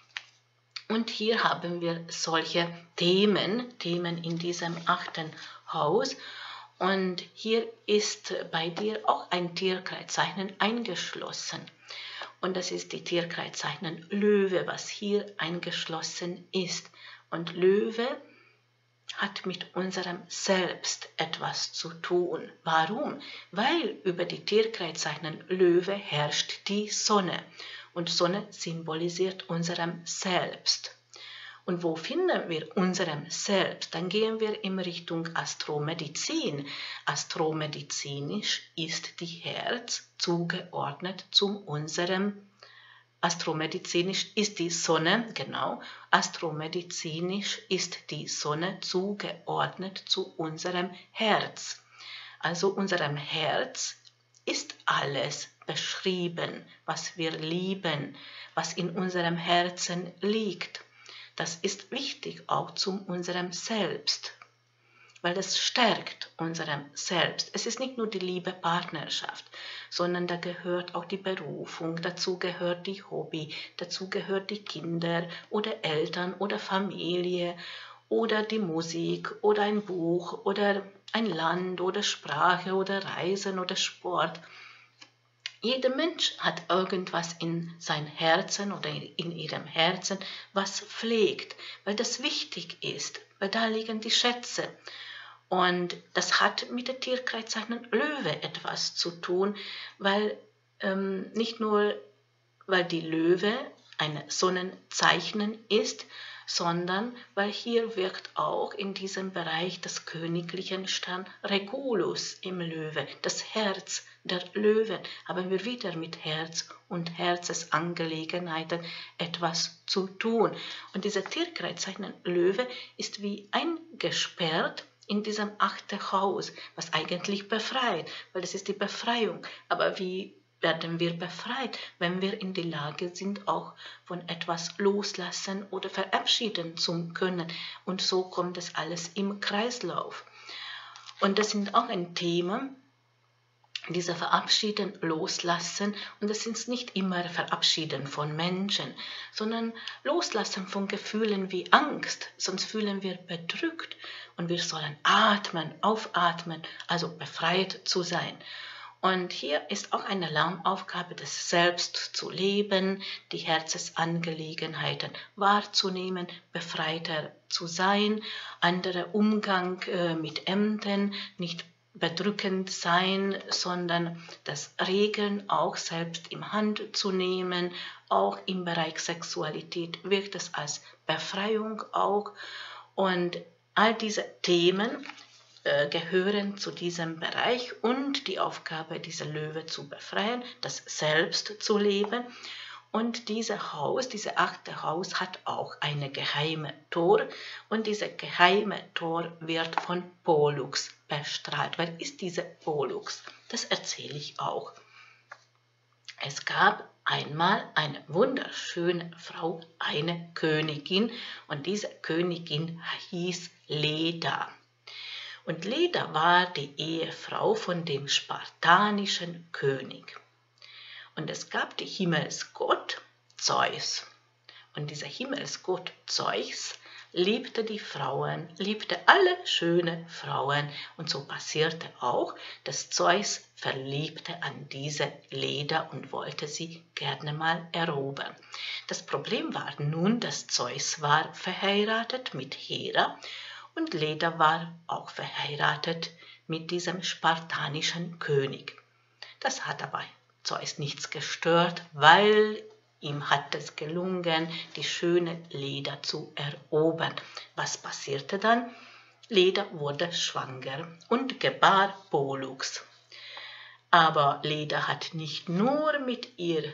Und hier haben wir solche Themen in diesem 8. Haus. Und hier ist bei dir auch ein Tierkreiszeichen eingeschlossen. Und das ist die Tierkreiszeichen Löwe, was hier eingeschlossen ist. Und Löwe hat mit unserem Selbst etwas zu tun. Warum? Weil über die Tierkreiszeichen Löwe herrscht die Sonne. Und Sonne symbolisiert unserem Selbst. Und wo finden wir unserem Selbst? Dann gehen wir in Richtung Astromedizin. Astromedizinisch ist die Herz zugeordnet zu unserem Astromedizinisch ist die Sonne, genau, astromedizinisch ist die Sonne zugeordnet zu unserem Herz. Also unserem Herz ist alles beschrieben, was wir lieben, was in unserem Herzen liegt. Das ist wichtig auch zu unserem Selbst, weil das stärkt unserem Selbst. Es ist nicht nur die liebe Partnerschaft, sondern da gehört auch die Berufung, dazu gehört die Hobby, dazu gehört die Kinder oder Eltern oder Familie oder die Musik oder ein Buch oder ein Land oder Sprache oder Reisen oder Sport. Jeder Mensch hat irgendwas in sein Herzen oder in ihrem Herzen, was pflegt, weil das wichtig ist, weil da liegen die Schätze. Und das hat mit der Tierkreiszeichen Löwe etwas zu tun, weil nicht nur, weil die Löwe ein Sonnenzeichen ist, sondern weil hier wirkt auch in diesem Bereich des königlichen Stern Regulus im Löwe, das Herz der Löwen. Haben wir wieder mit Herz und Herzensangelegenheiten etwas zu tun. Und dieser Tierkreiszeichen Löwe ist wie eingesperrt in diesem 8. Haus, was eigentlich befreit, weil das ist die Befreiung. Aber wie werden wir befreit, wenn wir in der Lage sind, auch von etwas loslassen oder verabschieden zu können? Und so kommt es alles im Kreislauf. Und das sind auch ein Thema, dieser Verabschieden, Loslassen. Und das ist nicht immer Verabschieden von Menschen, sondern Loslassen von Gefühlen wie Angst, sonst fühlen wir bedrückt und wir sollen atmen, aufatmen, also befreit zu sein. Und hier ist auch eine Lernaufgabe, das Selbst zu leben, die Herzensangelegenheiten wahrzunehmen, befreiter zu sein, anderer Umgang mit Ämtern, nicht bedrückend sein, sondern das Regeln auch selbst in Hand zu nehmen. Auch im Bereich Sexualität wirkt es als Befreiung auch. Und all diese Themen gehören zu diesem Bereich und die Aufgabe, diese Löwe zu befreien, das Selbst zu leben. Und dieses 8. Haus hat auch eine geheime Tor und dieses geheime Tor wird von Pollux bestrahlt. Wer ist dieser Pollux? Das erzähle ich auch. Es gab einmal eine wunderschöne Frau, eine Königin, und diese Königin hieß Leda. Und Leda war die Ehefrau von dem spartanischen König. Und es gab den Himmelsgott Zeus. Und dieser Himmelsgott Zeus liebte die Frauen, liebte alle schöne Frauen. Und so passierte auch, dass Zeus verliebte an diese Leda und wollte sie gerne mal erobern. Das Problem war nun, dass Zeus war verheiratet mit Hera und Leda war auch verheiratet mit diesem spartanischen König. Das hat aber Zeus nichts gestört, weil ihm hat es gelungen, die schöne Leda zu erobern. Was passierte dann? Leda wurde schwanger und gebar Pollux. Aber Leda hat nicht nur mit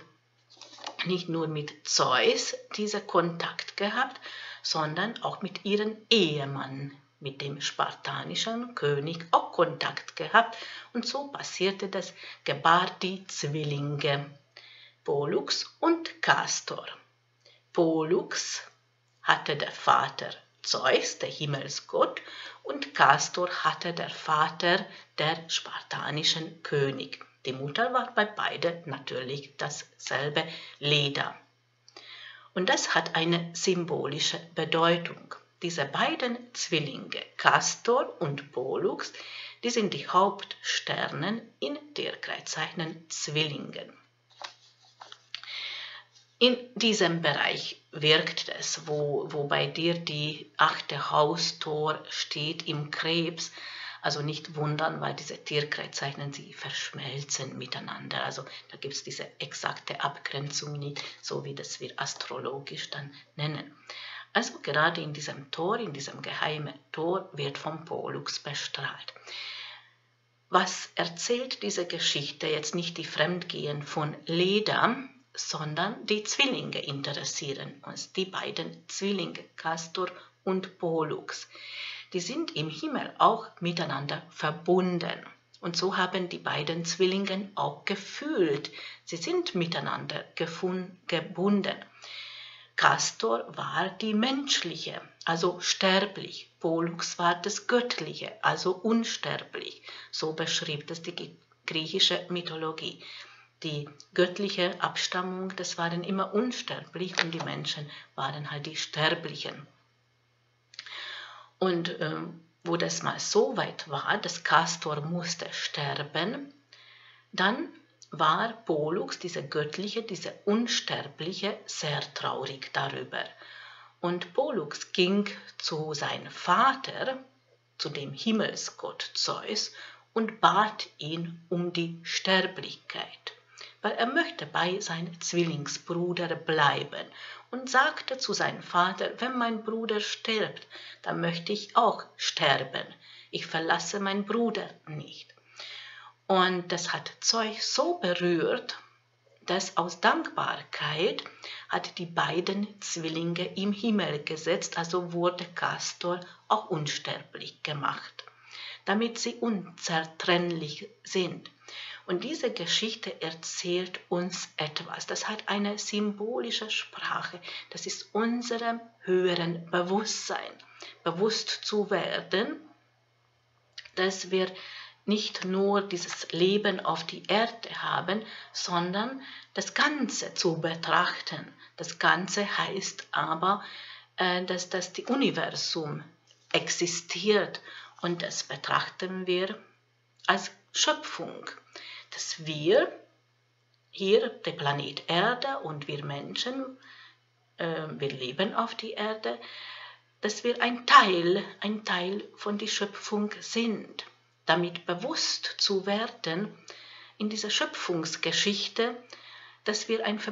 Zeus diesen Kontakt gehabt, sondern auch mit ihrem Ehemann, mit dem spartanischen König, auch Kontakt gehabt. Und so passierte das, gebar die Zwillinge, Pollux und Castor. Pollux hatte der Vater Zeus, der Himmelsgott, und Castor hatte der Vater der spartanischen König. Die Mutter war bei beiden natürlich dasselbe Leda. Und das hat eine symbolische Bedeutung. Diese beiden Zwillinge, Castor und Pollux, die sind die Hauptsterne in Tierkreiszeichen Zwillingen. In diesem Bereich wirkt es, wo bei dir die 8. Haustor steht im Krebs. Also nicht wundern, weil diese Tierkreiszeichen, sie verschmelzen miteinander. Also da gibt es diese exakte Abgrenzung nicht, so wie das wir astrologisch dann nennen. Also gerade in diesem Tor, in diesem geheimen Tor, wird vom Pollux bestrahlt. Was erzählt diese Geschichte? Jetzt nicht die Fremdgehen von Leda, sondern die Zwillinge interessieren uns, die beiden Zwillinge, Castor und Pollux. Die sind im Himmel auch miteinander verbunden. Und so haben die beiden Zwillinge auch gefühlt. Sie sind miteinander gebunden. Castor war die menschliche, also sterblich. Pollux war das Göttliche, also unsterblich. So beschrieb das die griechische Mythologie. Die göttliche Abstammung, das waren immer unsterblich und die Menschen waren halt die Sterblichen. Und wo das mal so weit war, dass Castor musste sterben, dann war Pollux, dieser göttliche, dieser unsterbliche, sehr traurig darüber. Und Pollux ging zu seinem Vater, zu dem Himmelsgott Zeus, und bat ihn um die Sterblichkeit, weil er möchte bei seinem Zwillingsbruder bleiben und sagte zu seinem Vater, wenn mein Bruder stirbt, dann möchte ich auch sterben. Ich verlasse meinen Bruder nicht. Und das hat Zeus so berührt, dass aus Dankbarkeit hat die beiden Zwillinge im Himmel gesetzt, also wurde Castor auch unsterblich gemacht, damit sie unzertrennlich sind. Und diese Geschichte erzählt uns etwas. Das hat eine symbolische Sprache. Das ist unserem höheren Bewusstsein, bewusst zu werden, dass wir nicht nur dieses Leben auf die Erde haben, sondern das Ganze zu betrachten. Das Ganze heißt aber, dass das Universum existiert und das betrachten wir als Schöpfung, dass wir hier, der Planet Erde und wir Menschen, wir leben auf die Erde, dass wir ein Teil von der Schöpfung sind. Damit bewusst zu werden in dieser Schöpfungsgeschichte, dass wir eine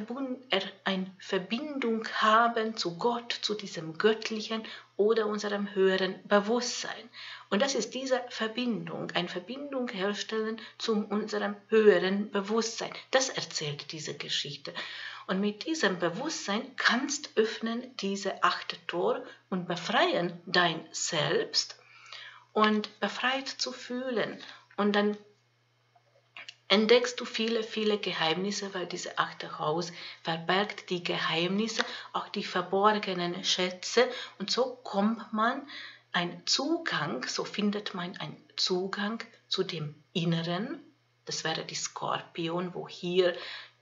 Verbindung haben zu Gott, zu diesem Göttlichen oder unserem höheren Bewusstsein. Und das ist diese Verbindung, eine Verbindung herstellen zu unserem höheren Bewusstsein. Das erzählt diese Geschichte. Und mit diesem Bewusstsein kannst du öffnen diese 8 Tor und befreien dein Selbst und befreit zu fühlen. Und dann entdeckst du viele, viele Geheimnisse, weil diese 8. Haus verbergt die Geheimnisse, auch die verborgenen Schätze. Und so kommt man einen Zugang, so findet man einen Zugang zu dem Inneren. Das wäre die Skorpion, wo hier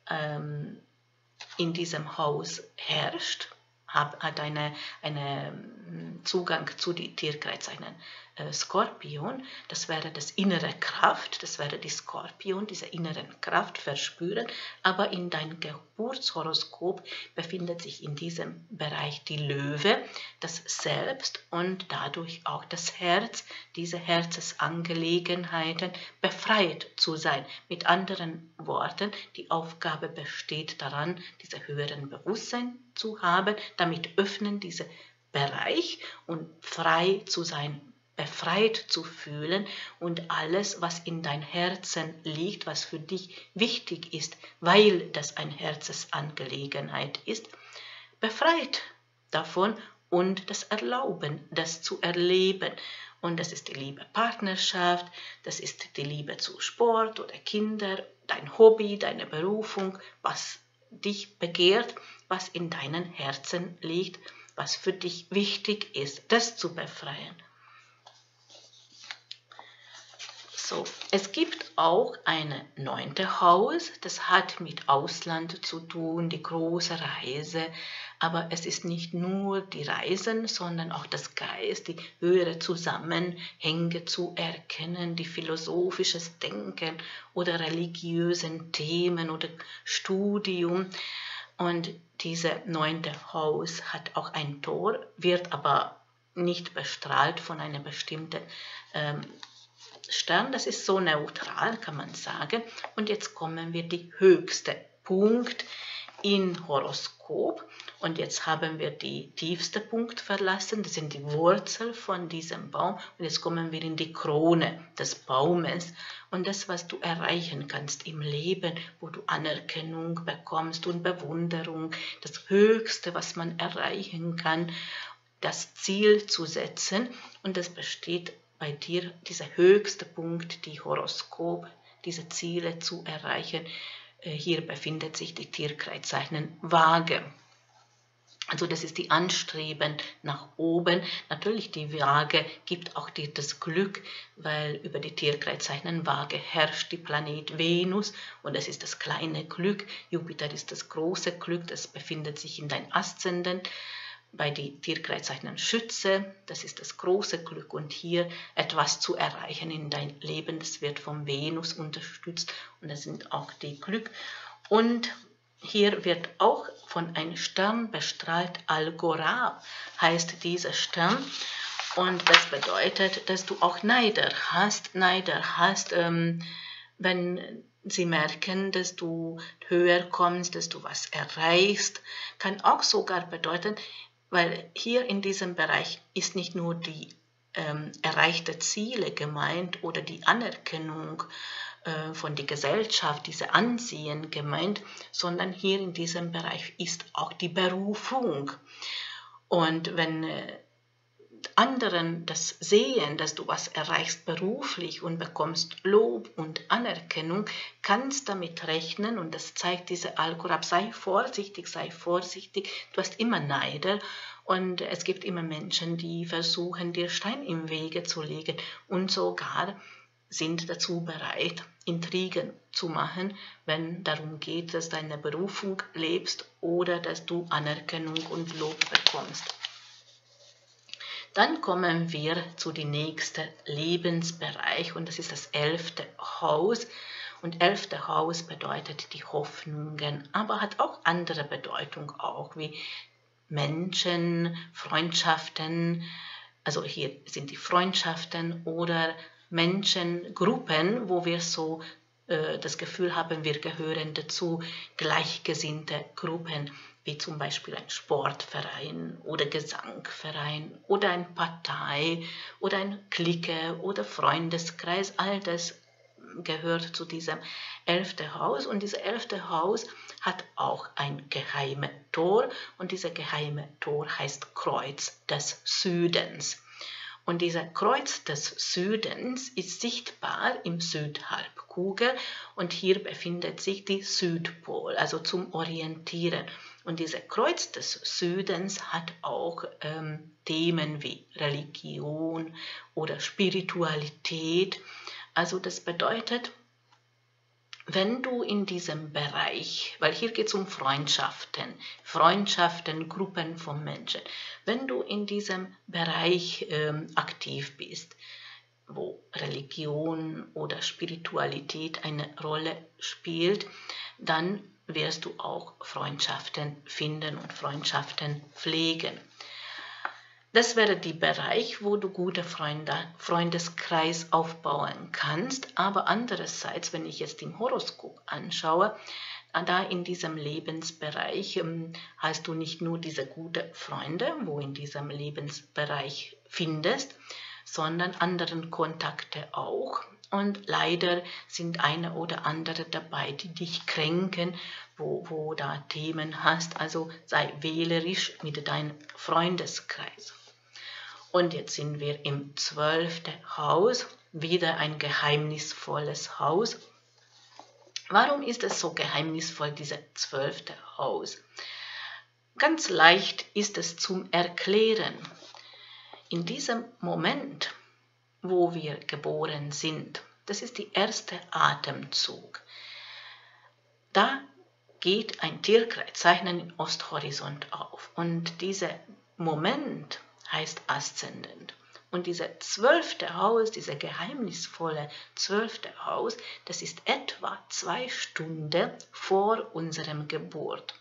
in diesem Haus herrscht, hat einen Zugang zu die Tierkreis, einen Skorpion, das wäre das innere Kraft, das wäre die Skorpion, diese inneren Kraft verspüren, aber in deinem Geburtshoroskop befindet sich in diesem Bereich die Löwe, das Selbst und dadurch auch das Herz, diese Herzensangelegenheiten befreit zu sein. Mit anderen Worten, die Aufgabe besteht daran, diese höheren Bewusstsein zu haben, damit öffnen diese Bereich und frei zu sein, befreit zu fühlen und alles, was in dein Herzen liegt, was für dich wichtig ist, weil das eine Herzensangelegenheit ist, befreit davon und das Erlauben, das zu erleben. Und das ist die Liebe Partnerschaft, das ist die Liebe zu Sport oder Kinder, dein Hobby, deine Berufung, was dich begehrt, was in deinem Herzen liegt, was für dich wichtig ist, das zu befreien. So, es gibt auch ein 9. Haus, das hat mit Ausland zu tun, die große Reise, aber es ist nicht nur die Reisen, sondern auch das Geist, die höhere Zusammenhänge zu erkennen, die philosophisches Denken oder religiösen Themen oder Studium. Und dieses 9. Haus hat auch ein Tor, wird aber nicht bestrahlt von einer bestimmten Stern, das ist so neutral, kann man sagen. Und jetzt kommen wir die höchste Punkt in Horoskop. Und jetzt haben wir die tiefste Punkt verlassen, das sind die Wurzeln von diesem Baum. Und jetzt kommen wir in die Krone des Baumes und das, was du erreichen kannst im Leben, wo du Anerkennung bekommst und Bewunderung, das Höchste, was man erreichen kann, das Ziel zu setzen. Und das besteht bei dir, dieser höchste Punkt, die Horoskop, diese Ziele zu erreichen. Hier befindet sich die Tierkreiszeichen Waage. Also das ist die Anstreben nach oben. Natürlich die Waage gibt auch dir das Glück, weil über die Tierkreiszeichen Waage herrscht die Planet Venus und das ist das kleine Glück. Jupiter ist das große Glück, das befindet sich in deinem Aszendent. Bei den Tierkreiszeichen Schütze, das ist das große Glück und hier etwas zu erreichen in dein Leben, das wird vom Venus unterstützt und das sind auch die Glück. Und hier wird auch von einem Stern bestrahlt, Algorab heißt dieser Stern und das bedeutet, dass du auch Neider hast, wenn sie merken, dass du höher kommst, dass du was erreichst, kann auch sogar bedeuten, weil hier in diesem Bereich ist nicht nur die erreichte Ziele gemeint oder die Anerkennung von der Gesellschaft, diese Ansehen gemeint, sondern hier in diesem Bereich ist auch die Berufung. Und wenn anderen das sehen, dass du was erreichst beruflich und bekommst Lob und Anerkennung, kannst damit rechnen und das zeigt diese Algorab, sei vorsichtig, du hast immer Neider und es gibt immer Menschen, die versuchen, dir Stein im Wege zu legen und sogar sind dazu bereit, Intrigen zu machen, wenn darum geht, dass du deine Berufung lebst oder dass du Anerkennung und Lob bekommst. Dann kommen wir zu dem nächsten Lebensbereich und das ist das 11. Haus. Und 11. Haus bedeutet die Hoffnungen, aber hat auch andere Bedeutung auch, wie Menschen, Freundschaften, also hier sind die Freundschaften oder Menschengruppen, wo wir so das Gefühl haben, wir gehören dazu, gleichgesinnte Gruppen, wie zum Beispiel ein Sportverein oder Gesangverein oder eine Partei oder ein Clique oder Freundeskreis, all das gehört zu diesem 11. Haus und dieses 11. Haus hat auch ein geheimes Tor und dieses geheime Tor heißt Kreuz des Südens. Und dieser Kreuz des Südens ist sichtbar im Südhalbkugel und hier befindet sich die Südpol, also zum Orientieren. Und dieser Kreuz des Südens hat auch Themen wie Religion oder Spiritualität. Also das bedeutet, wenn du in diesem Bereich, weil hier geht es um Freundschaften, Gruppen von Menschen, wenn du in diesem Bereich aktiv bist, wo Religion oder Spiritualität eine Rolle spielt, dann wirst du auch Freundschaften finden und Freundschaften pflegen. Das wäre der Bereich, wo du gute Freundeskreis aufbauen kannst. Aber andererseits, wenn ich jetzt im Horoskop anschaue, da in diesem Lebensbereich hast du nicht nur diese guten Freunde, wo in diesem Lebensbereich findest, sondern anderen Kontakte auch. Und leider sind eine oder andere dabei, die dich kränken, wo da Themen hast. Also sei wählerisch mit deinem Freundeskreis. Und jetzt sind wir im 12. Haus, wieder ein geheimnisvolles Haus. Warum ist es so geheimnisvoll, dieses 12. Haus? Ganz leicht ist es zum Erklären. In diesem Moment, wo wir geboren sind, das ist der erste Atemzug, da geht ein Tierkreiszeichen im Osthorizont auf. Und dieser Moment heißt Aszendent. Und dieser 12. Haus, dieser geheimnisvolle 12. Haus, das ist etwa 2 Stunden vor unserem Geburt.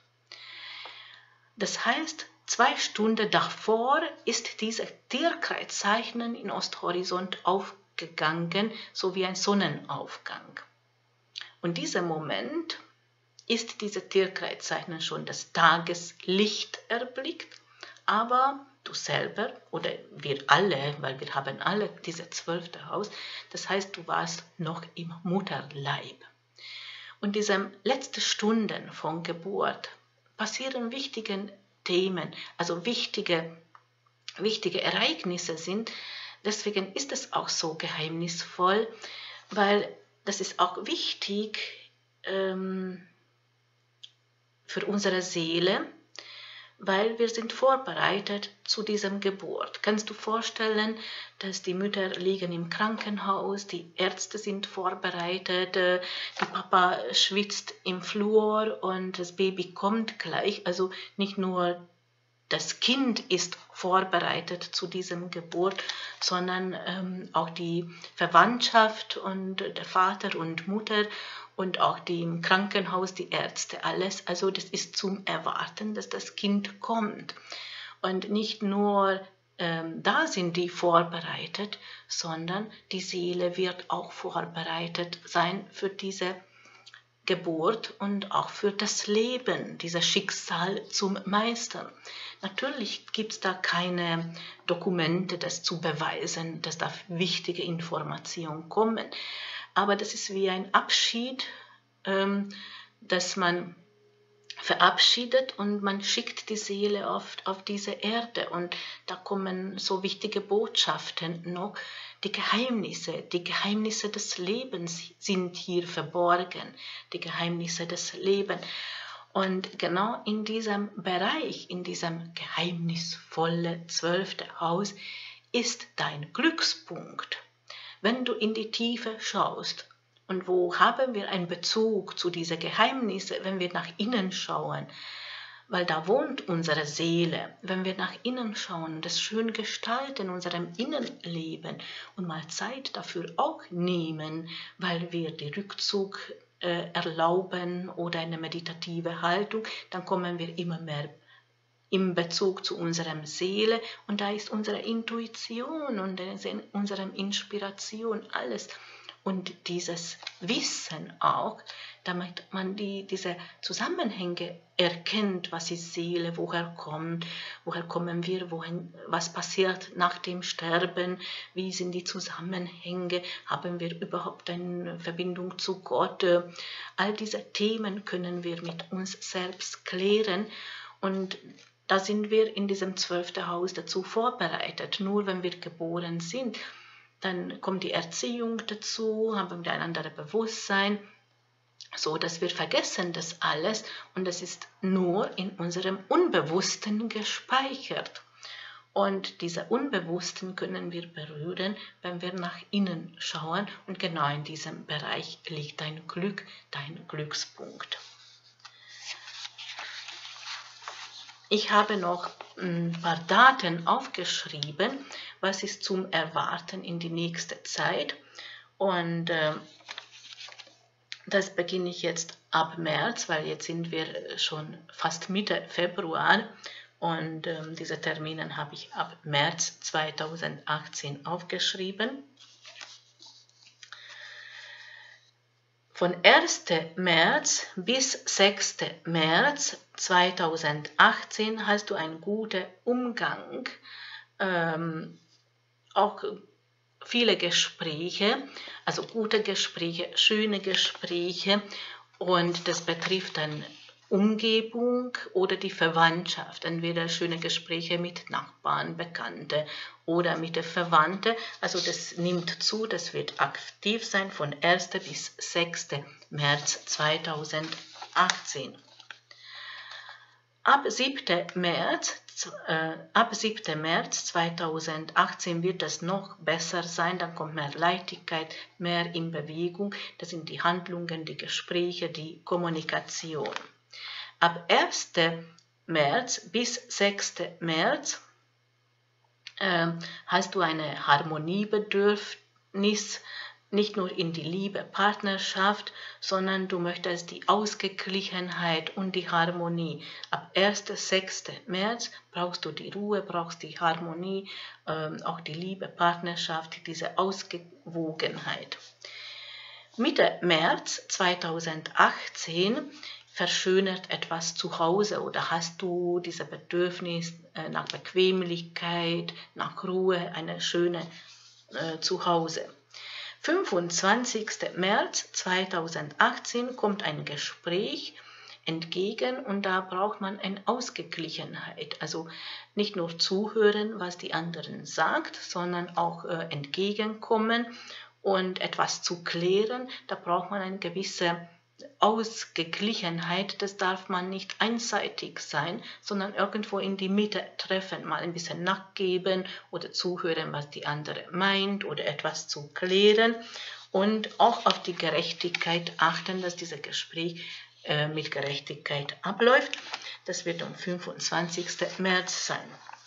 Das heißt, 2 Stunden davor ist dieser Tierkreiszeichen in Osthorizont aufgegangen, so wie ein Sonnenaufgang. Und dieser Moment ist diese Tierkreiszeichen schon das Tageslicht erblickt, aber du selber oder wir alle, weil wir haben alle dieses 12. Haus, das heißt, du warst noch im Mutterleib. Und diese letzten Stunden von Geburt passieren wichtige Themen, also wichtige Ereignisse sind. Deswegen ist es auch so geheimnisvoll, weil das ist auch wichtig für unsere Seele, weil wir sind vorbereitet zu diesem Geburt. Kannst du vorstellen, dass die Mütter liegen im Krankenhaus, die Ärzte sind vorbereitet, die Papa schwitzt im Flur und das Baby kommt gleich. Also nicht nur das Kind ist vorbereitet zu diesem Geburt, sondern auch die Verwandtschaft und der Vater und Mutter und auch die im Krankenhaus, die Ärzte, alles. Also das ist zum Erwarten, dass das Kind kommt. Und nicht nur da sind die vorbereitet, sondern die Seele wird auch vorbereitet sein für diese Geburt und auch für das Leben, dieses Schicksal zum Meistern. Natürlich gibt es da keine Dokumente, das zu beweisen, dass da wichtige Informationen kommen. Aber das ist wie ein Abschied, dass man verabschiedet und man schickt die Seele oft auf diese Erde. Und da kommen so wichtige Botschaften noch. Die Geheimnisse des Lebens sind hier verborgen. Die Geheimnisse des Lebens. Und genau in diesem Bereich, in diesem geheimnisvollen 12. Haus, ist dein Glückspunkt. Wenn du in die Tiefe schaust, und wo haben wir einen Bezug zu diesen Geheimnissen, wenn wir nach innen schauen? Weil da wohnt unsere Seele. Wenn wir nach innen schauen, das schön gestalten in unserem Innenleben und mal Zeit dafür auch nehmen, weil wir den Rückzug erlauben oder eine meditative Haltung, dann kommen wir immer mehr im Bezug zu unserer Seele und da ist unsere Intuition und unsere Inspiration, alles. Und dieses Wissen auch, damit man diese Zusammenhänge erkennt, was ist Seele, woher kommen wir, was passiert nach dem Sterben, wie sind die Zusammenhänge, haben wir überhaupt eine Verbindung zu Gott. All diese Themen können wir mit uns selbst klären und da sind wir in diesem 12. Haus dazu vorbereitet. Nur wenn wir geboren sind, dann kommt die Erziehung dazu, haben wir ein anderes Bewusstsein, so dass wir vergessen das alles und das ist nur in unserem Unbewussten gespeichert. Und diese Unbewussten können wir berühren, wenn wir nach innen schauen und genau in diesem Bereich liegt dein Glück, dein Glückspunkt. Ich habe noch ein paar Daten aufgeschrieben, was ist zum Erwarten in die nächste Zeit. Und das beginne ich jetzt ab März, weil jetzt sind wir schon fast Mitte Februar. Und diese Termine habe ich ab März 2018 aufgeschrieben. Von 1. März bis 6. März 2018 hast du einen guten Umgang, auch viele Gespräche, also gute Gespräche, schöne Gespräche und das betrifft dann Umgebung oder die Verwandtschaft, entweder schöne Gespräche mit Nachbarn, Bekannte oder mit der Verwandte. Also das nimmt zu, das wird aktiv sein von 1. bis 6. März 2018. Ab 7. März 2018 wird es noch besser sein, dann kommt mehr Leichtigkeit, mehr in Bewegung, das sind die Handlungen, die Gespräche, die Kommunikation. Ab 1. März bis 6. März hast du eine Harmoniebedürfnis, nicht nur in die Liebe, Partnerschaft, sondern du möchtest die Ausgeglichenheit und die Harmonie. Ab 1. 6. März brauchst du die Ruhe, brauchst die Harmonie, auch die Liebe, Partnerschaft, diese Ausgewogenheit. Mitte März 2018 verschönert etwas zu Hause oder hast du dieses Bedürfnis nach Bequemlichkeit, nach Ruhe, eine schöne Zuhause. 25. März 2018 kommt ein Gespräch entgegen und da braucht man eine Ausgeglichenheit. Also nicht nur zuhören, was die anderen sagt, sondern auch entgegenkommen und etwas zu klären. Da braucht man eine gewisse Ausgeglichenheit, das darf man nicht einseitig sein, sondern irgendwo in die Mitte treffen, mal ein bisschen nachgeben oder zuhören, was die andere meint oder etwas zu klären und auch auf die Gerechtigkeit achten, dass dieses Gespräch mit Gerechtigkeit abläuft. Das wird am 25. März sein.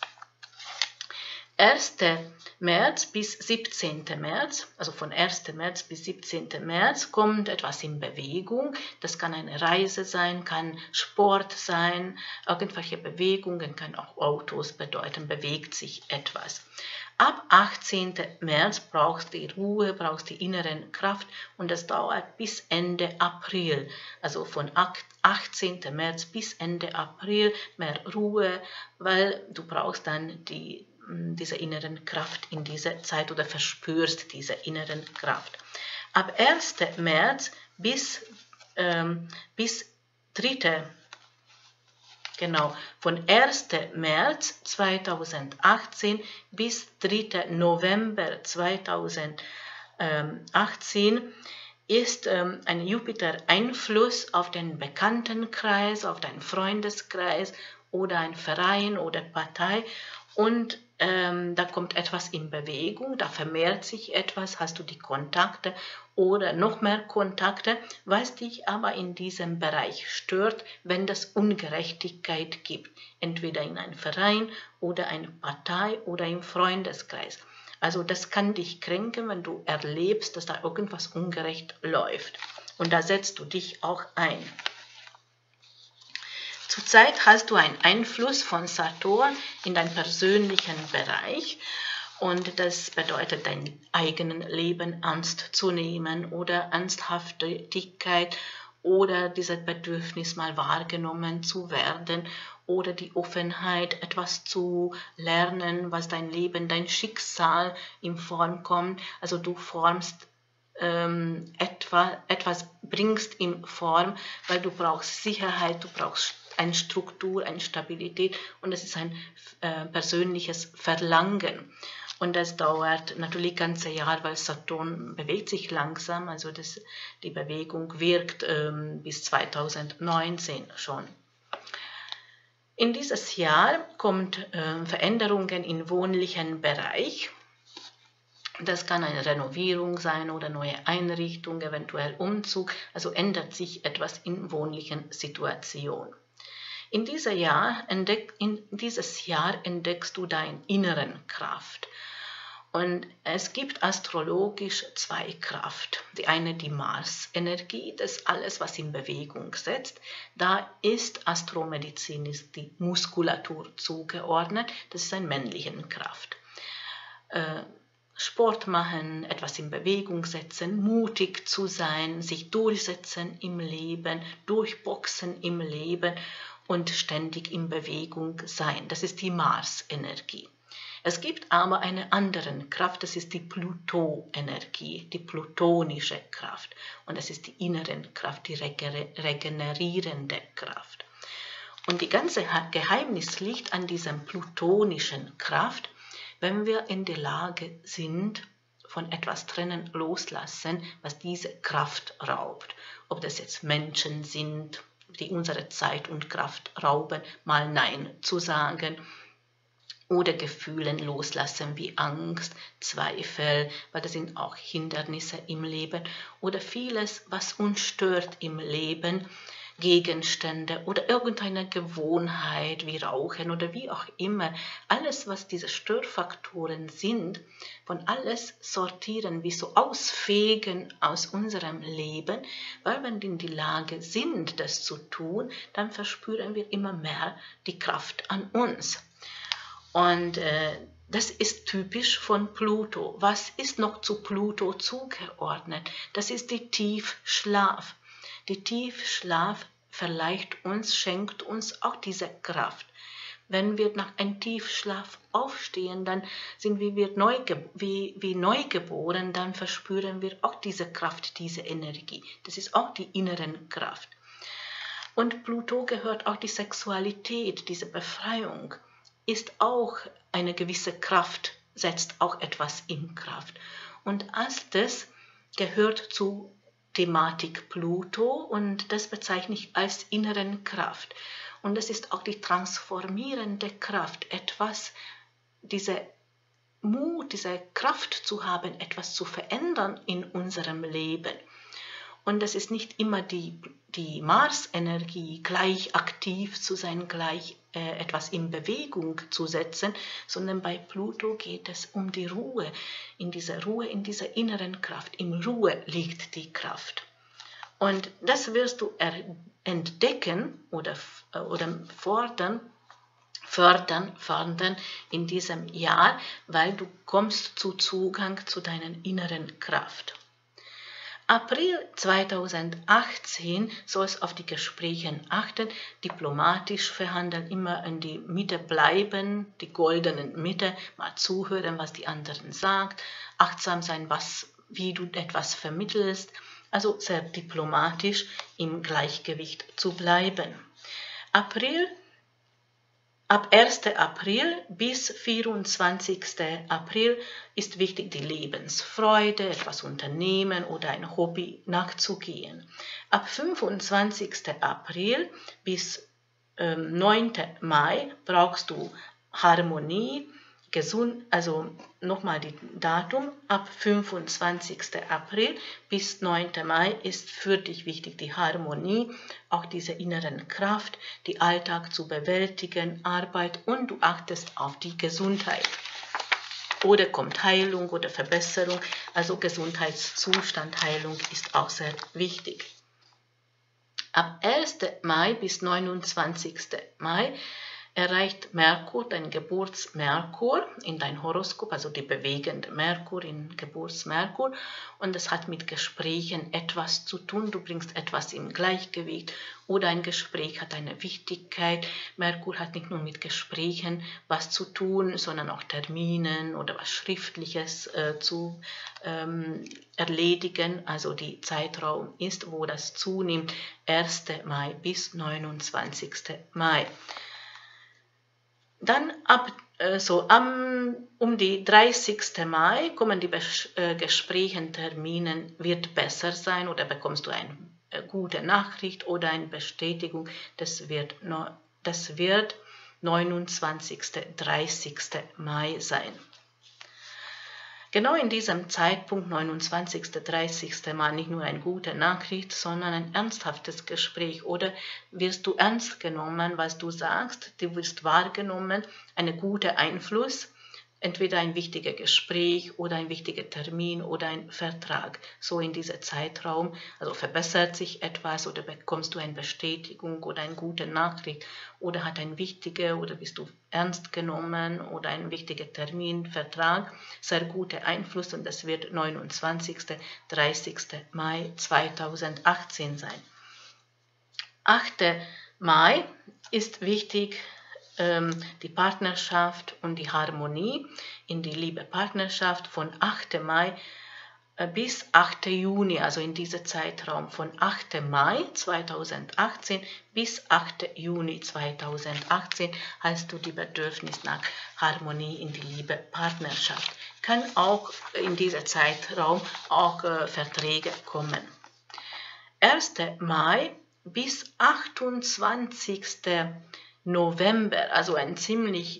1. März bis 17. März, also von 1. März bis 17. März kommt etwas in Bewegung. Das kann eine Reise sein, kann Sport sein, irgendwelche Bewegungen, kann auch Autos bedeuten, bewegt sich etwas. Ab 18. März brauchst du die Ruhe, brauchst die inneren Kraft und das dauert bis Ende April. Also von 18. März bis Ende April mehr Ruhe, weil du brauchst dann diese inneren Kraft in dieser Zeit oder verspürst diese inneren Kraft. Ab 1. März bis 3. Genau, von 1. März 2018 bis 3. November 2018 ist ein Jupiter-Einfluss auf den Bekanntenkreis, auf deinen Freundeskreis oder einen Verein oder Partei und da kommt etwas in Bewegung, da vermehrt sich etwas, hast du die Kontakte oder noch mehr Kontakte, was dich aber in diesem Bereich stört, wenn es Ungerechtigkeit gibt, entweder in einem Verein oder einer Partei oder im Freundeskreis. Also das kann dich kränken, wenn du erlebst, dass da irgendwas ungerecht läuft. Und da setzt du dich auch ein. Zurzeit hast du einen Einfluss von Saturn in deinem persönlichen Bereich und das bedeutet, dein eigenes Leben ernst zu nehmen oder Ernsthaftigkeit oder dieses Bedürfnis mal wahrgenommen zu werden oder die Offenheit, etwas zu lernen, was dein Leben, dein Schicksal in Form kommt. Also du formst etwas bringst in Form, weil du brauchst Sicherheit, du brauchst eine Struktur, eine Stabilität und es ist ein persönliches Verlangen. Und das dauert natürlich ganze Jahr, weil Saturn bewegt sich langsam, also die Bewegung wirkt bis 2019 schon. In dieses Jahr kommt Veränderungen im wohnlichen Bereich. Das kann eine Renovierung sein oder neue Einrichtung, eventuell Umzug, also ändert sich etwas in wohnlichen Situation. In dieses Jahr entdeckst du deine inneren Kraft. Und es gibt astrologisch zwei Kraft. Die eine die Mars-Energie, das ist alles, was in Bewegung setzt. Da ist astromedizinisch die Muskulatur zugeordnet. Das ist eine männliche Kraft. Sport machen, etwas in Bewegung setzen, mutig zu sein, sich durchsetzen im Leben, durchboxen im Leben und ständig in Bewegung sein. Das ist die Mars-Energie. Es gibt aber eine andere Kraft, das ist die Pluto-Energie, die plutonische Kraft. Und das ist die innere Kraft, die regenerierende Kraft. Und die ganze Geheimnis liegt an dieser plutonischen Kraft, wenn wir in der Lage sind, von etwas trennen, loslassen, was diese Kraft raubt. Ob das jetzt Menschen sind, die unsere Zeit und Kraft rauben, mal Nein zu sagen, oder Gefühlen loslassen wie Angst, Zweifel, weil das sind auch Hindernisse im Leben, oder vieles, was uns stört im Leben, Gegenstände oder irgendeine Gewohnheit wie Rauchen oder wie auch immer, alles, was diese Störfaktoren sind, von alles sortieren, wie so ausfegen aus unserem Leben, weil wenn wir in die Lage sind, das zu tun, dann verspüren wir immer mehr die Kraft an uns. Und das ist typisch von Pluto. Was ist noch zu Pluto zugeordnet? Das ist die Tiefschlaf. Die Tiefschlaf schenkt uns auch diese Kraft. Wenn wir nach einem Tiefschlaf aufstehen, dann sind wir wie neugeboren, dann verspüren wir auch diese Kraft, diese Energie. Das ist auch die innere Kraft. Und Pluto gehört auch die Sexualität, diese Befreiung, ist auch eine gewisse Kraft, setzt auch etwas in Kraft. Und als das gehört zu Thematik Pluto und das bezeichne ich als inneren Kraft. Und das ist auch die transformierende Kraft, diese Mut, diese Kraft zu haben, etwas zu verändern in unserem Leben. Und es ist nicht immer die Mars-Energie, gleich aktiv zu sein, gleich etwas in Bewegung zu setzen, sondern bei Pluto geht es um die Ruhe, in dieser inneren Kraft. In Ruhe liegt die Kraft. Und das wirst du entdecken oder fördern in diesem Jahr, weil du kommst zu Zugang zu deiner inneren Kraft. April 2018 soll es auf die Gespräche achten, diplomatisch verhandeln, immer in die Mitte bleiben, die goldenen Mitte, mal zuhören, was die anderen sagen, achtsam sein, wie du etwas vermittelst, also sehr diplomatisch im Gleichgewicht zu bleiben. Ab 1. April bis 24. April ist wichtig, die Lebensfreude, etwas unternehmen oder ein Hobby nachzugehen. Ab 25. April bis 9. Mai brauchst du Harmonie, also nochmal die Datum, ab 25. April bis 9. Mai ist für dich wichtig die Harmonie, auch diese inneren Kraft, die Alltag zu bewältigen, Arbeit und du achtest auf die Gesundheit. Oder kommt Heilung oder Verbesserung, also Gesundheitszustand, Heilung ist auch sehr wichtig. Ab 1. Mai bis 29. Mai erreicht Merkur, dein Geburtsmerkur in dein Horoskop, also die bewegende Merkur in Geburtsmerkur, und es hat mit Gesprächen etwas zu tun, du bringst etwas im Gleichgewicht oder ein Gespräch hat eine Wichtigkeit. Merkur hat nicht nur mit Gesprächen was zu tun, sondern auch Terminen oder was Schriftliches zu erledigen, also die Zeitraum ist, wo das zunimmt, 1. Mai bis 29. Mai. Dann um die 30. Mai kommen die Gespräche, Terminen, wird besser sein oder bekommst du eine gute Nachricht oder eine Bestätigung. Das wird 29. 30. Mai sein. Genau in diesem Zeitpunkt, 29. 30. Mai, nicht nur eine gute Nachricht, sondern ein ernsthaftes Gespräch. Oder wirst du ernst genommen, was du sagst, du wirst wahrgenommen, ein guter Einfluss, entweder ein wichtiges Gespräch oder ein wichtiger Termin oder ein Vertrag. So in diesem Zeitraum, also verbessert sich etwas oder bekommst du eine Bestätigung oder eine gute Nachricht oder hat ein wichtiger oder bist du ernst genommen oder ein wichtiger Termin, Vertrag, sehr guter Einfluss und das wird 29. 30. Mai 2018 sein. 8. Mai ist wichtig, die Partnerschaft und die Harmonie in die Liebe-Partnerschaft von 8. Mai bis 8. Juni, also in diesem Zeitraum von 8. Mai 2018 bis 8. Juni 2018 hast du die Bedürfnis nach Harmonie in die Liebe-Partnerschaft. Kann auch in diesem Zeitraum auch Verträge kommen. 1. Mai bis 28. November, also ein ziemlich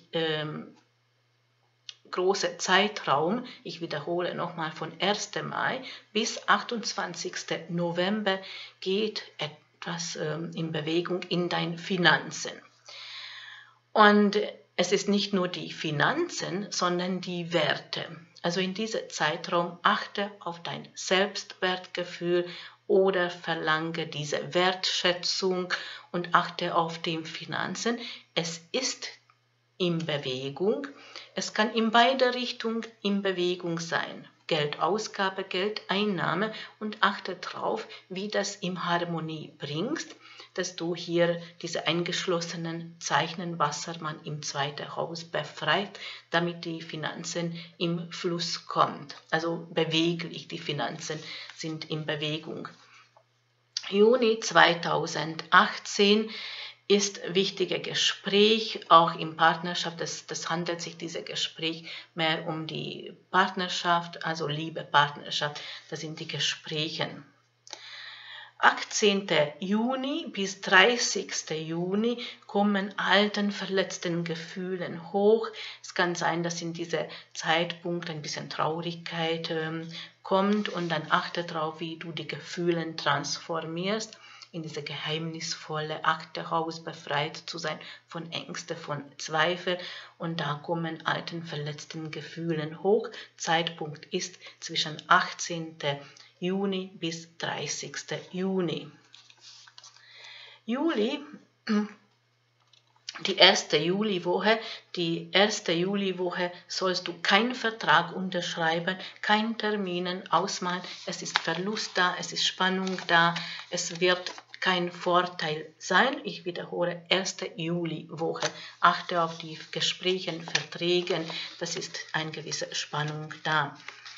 großer Zeitraum, ich wiederhole nochmal, von 1. Mai bis 28. November geht etwas in Bewegung in deinen Finanzen. Und es ist nicht nur die Finanzen, sondern die Werte. Also in diesem Zeitraum achte auf dein Selbstwertgefühl oder verlange diese Wertschätzung und achte auf die Finanzen. Es ist in Bewegung. Es kann in beide Richtungen in Bewegung sein. Geldausgabe, Geldeinnahme und achte darauf, wie das in Harmonie bringst, dass du hier diese eingeschlossenen Zeichen Wassermann im zweiten Haus befreit, damit die Finanzen im Fluss kommt. Also beweglich, die Finanzen sind in Bewegung. Juni 2018 ist wichtiges Gespräch, auch in Partnerschaft. Das handelt sich, dieses Gespräch, mehr um die Partnerschaft, also Liebe, Partnerschaft, das sind die Gespräche. 18. Juni bis 30. Juni kommen alten, verletzten Gefühlen hoch. Es kann sein, dass in diesem Zeitpunkt ein bisschen Traurigkeit kommt und dann achte darauf, wie du die Gefühle transformierst in diese geheimnisvolle 8. Haus, befreit zu sein von Ängsten, von Zweifel. Und da kommen alten, verletzten Gefühlen hoch. Zeitpunkt ist zwischen 18. Juni bis 30. Juni. Juli, die erste Juliwoche sollst du keinen Vertrag unterschreiben, keinen Terminen ausmalen. Es ist Verlust da, es ist Spannung da, es wird kein Vorteil sein. Ich wiederhole, erste Juliwoche. Achte auf die Gespräche, Verträge, das ist eine gewisse Spannung da.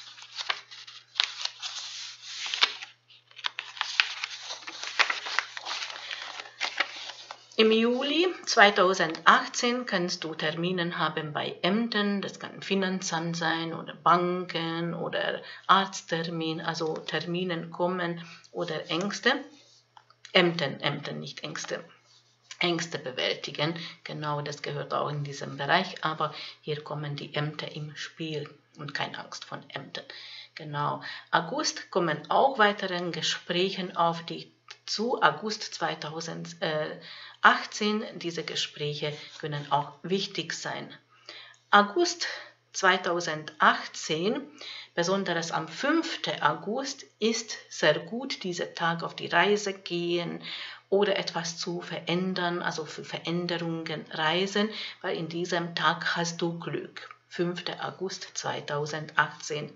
Im Juli 2018 kannst du Termine haben bei Ämtern, das kann Finanzamt sein oder Banken oder Arzttermin, also Termine kommen oder Ängste. Ämter, nicht Ängste. Ängste bewältigen, genau, das gehört auch in diesem Bereich, aber hier kommen die Ämter im Spiel und keine Angst vor Ämtern. Genau. August kommen auch weitere Gespräche auf dich zu. August 2018, diese Gespräche können auch wichtig sein. August 2018, besonders am 5. August, ist sehr gut, dieser Tag auf die Reise gehen oder etwas zu verändern, also für Veränderungen reisen, weil in diesem Tag hast du Glück. 5. August 2018.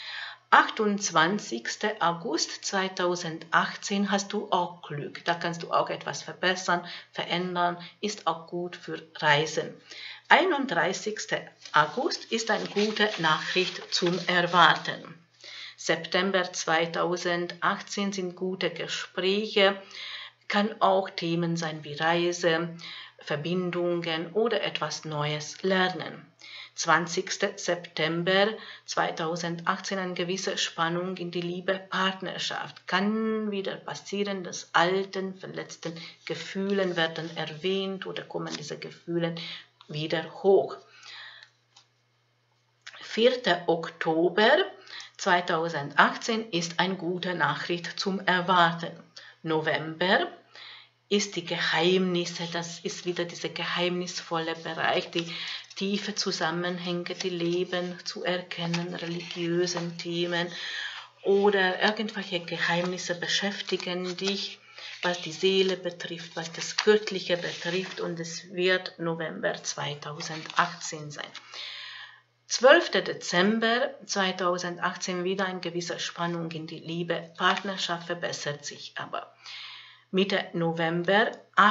28. August 2018 hast du auch Glück. Da kannst du auch etwas verbessern, verändern, ist auch gut für Reisen. 31. August ist eine gute Nachricht zum Erwarten. September 2018 sind gute Gespräche, kann auch Themen sein wie Reise, Verbindungen oder etwas Neues lernen. 20. September 2018 eine gewisse Spannung in die Liebe, Partnerschaft. Kann wieder passieren, dass alten, verletzten Gefühle werden erwähnt oder kommen diese Gefühle wieder hoch. 4. Oktober 2018 ist eine gute Nachricht zum Erwarten. November ist die Geheimnisse, das ist wieder dieser geheimnisvolle Bereich, die tiefe Zusammenhänge, die Leben zu erkennen, religiösen Themen oder irgendwelche Geheimnisse beschäftigen dich, was die Seele betrifft, was das Göttliche betrifft, und es wird November 2018 sein. 12. Dezember 2018 wieder eine gewisse Spannung in die Liebe, Partnerschaft verbessert sich aber. Mitte November,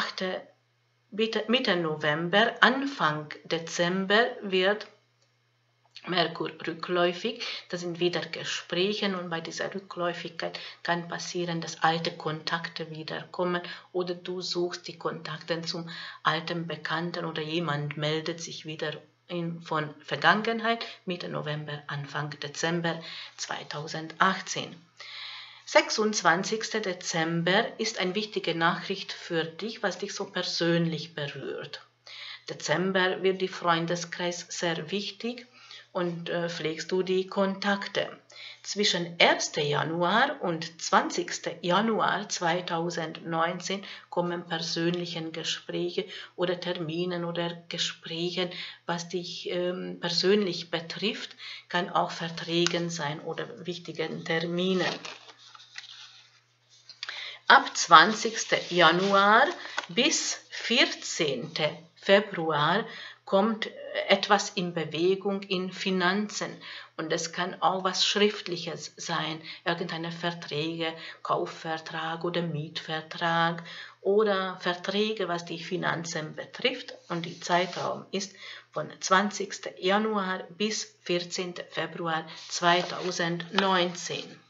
Anfang Dezember wird Merkur rückläufig. Das sind wieder Gespräche und bei dieser Rückläufigkeit kann passieren, dass alte Kontakte wiederkommen oder du suchst die Kontakte zum alten Bekannten oder jemand meldet sich wieder von Vergangenheit. Mitte November, Anfang Dezember 2018. 26. Dezember ist eine wichtige Nachricht für dich, was dich so persönlich berührt. Dezember wird die Freundeskreis sehr wichtig und pflegst du die Kontakte. Zwischen 1. Januar und 20. Januar 2019 kommen persönliche Gespräche oder Termine oder Gespräche, was dich persönlich betrifft, kann auch Verträgen sein oder wichtigen Terminen. Ab 20. Januar bis 14. Februar kommt etwas in Bewegung in Finanzen. Und es kann auch was Schriftliches sein, irgendeine Verträge, Kaufvertrag oder Mietvertrag oder Verträge, was die Finanzen betrifft. Und der Zeitraum ist von 20. Januar bis 14. Februar 2019.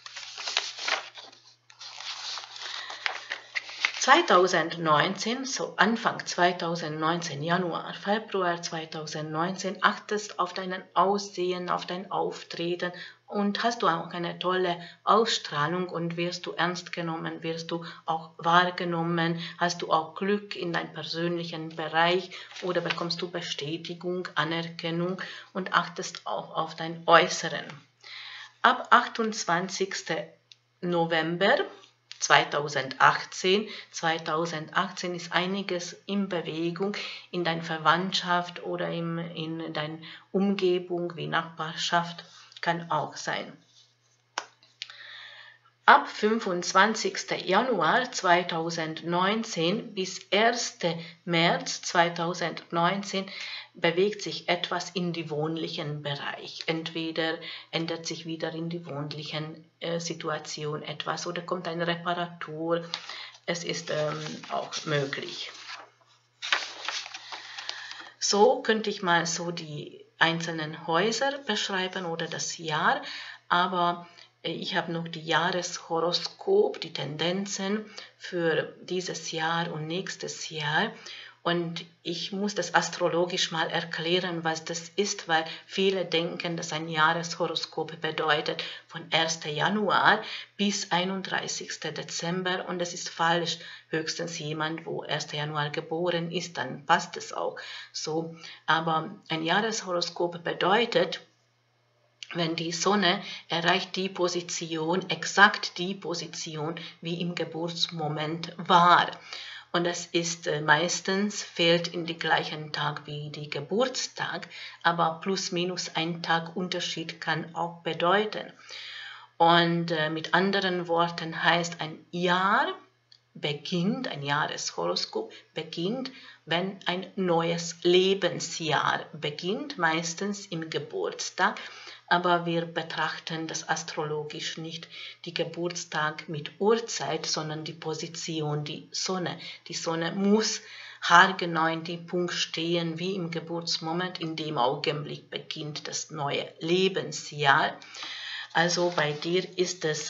2019, so Anfang 2019, Januar, Februar 2019, achtest auf dein Aussehen, auf dein Auftreten und hast du auch eine tolle Ausstrahlung und wirst du ernst genommen, wirst du auch wahrgenommen, hast du auch Glück in deinem persönlichen Bereich oder bekommst du Bestätigung, Anerkennung und achtest auch auf dein Äußeren. Ab 28. November 2018 ist einiges in Bewegung in deiner Verwandtschaft oder in deiner Umgebung wie Nachbarschaft, kann auch sein. Ab 25. Januar 2019 bis 1. März 2019 bewegt sich etwas in die wohnlichen Bereich. Entweder ändert sich wieder in die wohnlichen Situation etwas oder kommt eine Reparatur. Es ist auch möglich. So könnte ich mal so die einzelnen Häuser beschreiben oder das Jahr, aber ich habe noch die Jahreshoroskop, die Tendenzen für dieses Jahr und nächstes Jahr. Und ich muss das astrologisch mal erklären, was das ist, weil viele denken, dass ein Jahreshoroskop bedeutet von 1. Januar bis 31. Dezember. Und das ist falsch. Höchstens jemand, wo 1. Januar geboren ist, dann passt es auch so. Aber ein Jahreshoroskop bedeutet, wenn die Sonne erreicht die Position, exakt die Position, wie im Geburtsmoment war. Und das ist meistens, fällt in den gleichen Tag wie die Geburtstag, aber plus minus ein Tag Unterschied kann auch bedeuten. Und mit anderen Worten heißt ein Jahr beginnt, ein Jahreshoroskop beginnt, wenn ein neues Lebensjahr beginnt, meistens im Geburtstag. Aber wir betrachten das astrologisch nicht die Geburtstag mit Uhrzeit, sondern die Position, die Sonne. Die Sonne muss haargenau in dem Punkt stehen, wie im Geburtsmoment. In dem Augenblick beginnt das neue Lebensjahr. Also bei dir ist es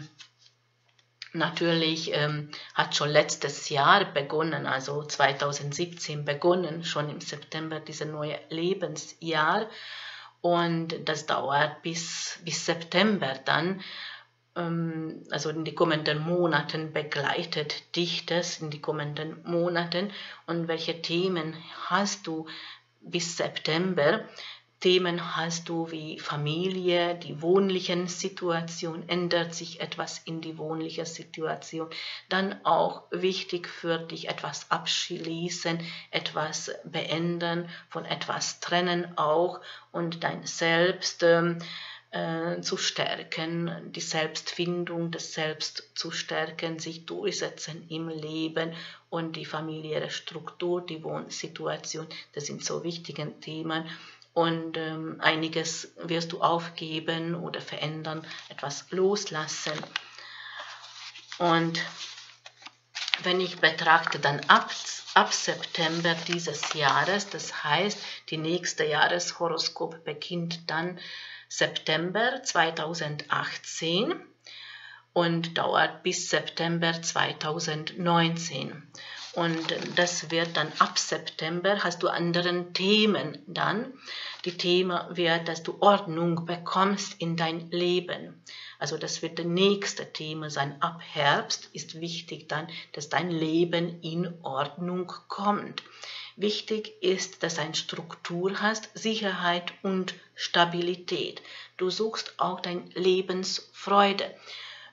natürlich, hat schon letztes Jahr begonnen, also 2017 begonnen, schon im September dieses neue Lebensjahr. Und das dauert bis September dann, also in die kommenden Monaten begleitet dich das, in die kommenden Monaten. Und welche Themen hast du bis September? Themen hast du wie Familie, die wohnliche Situation, ändert sich etwas in die wohnliche Situation. Dann auch wichtig für dich etwas abschließen, etwas beenden, von etwas trennen auch und dein Selbst zu stärken, die Selbstfindung, das Selbst zu stärken, sich durchsetzen im Leben und die familiäre Struktur, die Wohnsituation, das sind so wichtige Themen. Und einiges wirst du aufgeben oder verändern, etwas loslassen. Und wenn ich betrachte, dann ab September dieses Jahres, das heißt, die nächste Jahreshoroskop beginnt dann September 2018 und dauert bis September 2019. Und das wird dann ab September, hast du andere Themen dann. Die Thema wird, dass du Ordnung bekommst in dein Leben. Also das wird das nächste Thema sein. Ab Herbst ist wichtig dann, dass dein Leben in Ordnung kommt. Wichtig ist, dass du eine Struktur hast, Sicherheit und Stabilität. Du suchst auch deine Lebensfreude.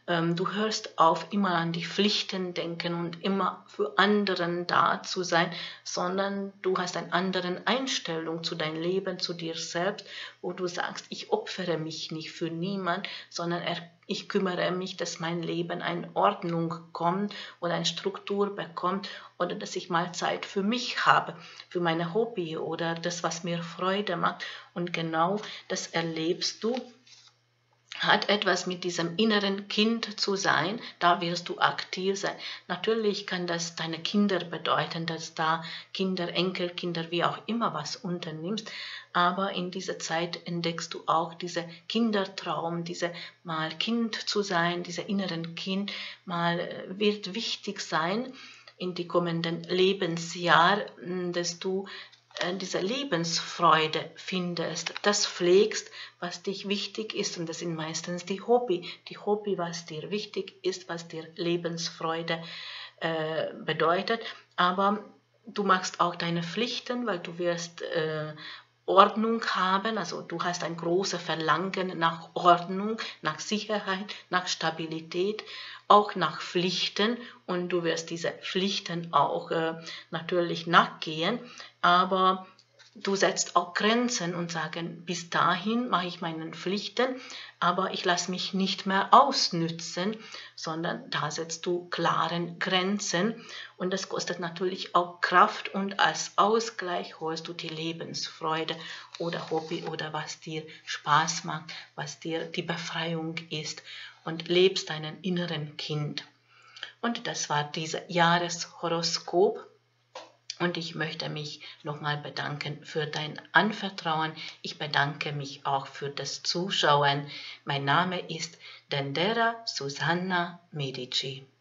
Du hörst auf, immer an die Pflichten denken und immer für anderen da zu sein, sondern du hast eine andere Einstellung zu deinem Leben, zu dir selbst, wo du sagst, ich opfere mich nicht für niemand, sondern ich kümmere mich, dass mein Leben in Ordnung kommt und eine Struktur bekommt oder dass ich mal Zeit für mich habe, für meine Hobby oder das, was mir Freude macht. Und genau das erlebst du, hat etwas mit diesem inneren Kind zu sein, da wirst du aktiv sein. Natürlich kann das deine Kinder bedeuten, dass da Kinder, Enkelkinder, wie auch immer was unternimmst, aber in dieser Zeit entdeckst du auch diese Kindertraum, diese mal Kind zu sein, dieser inneren Kind, mal wird wichtig sein in die kommenden Lebensjahr, dass du diese Lebensfreude findest, das pflegst, was dich wichtig ist, und das sind meistens die Hobby, was dir wichtig ist, was dir Lebensfreude bedeutet, aber du machst auch deine Pflichten, weil du wirst Ordnung haben, also du hast ein großes Verlangen nach Ordnung, nach Sicherheit, nach Stabilität, auch nach Pflichten, und du wirst diese Pflichten auch natürlich nachgehen, aber du setzt auch Grenzen und sagen, bis dahin mache ich meine Pflichten, aber ich lasse mich nicht mehr ausnützen, sondern da setzt du klaren Grenzen, und das kostet natürlich auch Kraft, und als Ausgleich holst du die Lebensfreude oder Hobby oder was dir Spaß macht, was dir die Befreiung ist, und lebst deinen inneren Kind. Und das war dieses Jahreshoroskop. Und ich möchte mich nochmal bedanken für dein Anvertrauen. Ich bedanke mich auch für das Zuschauen. Mein Name ist Dendera Susanna Medici.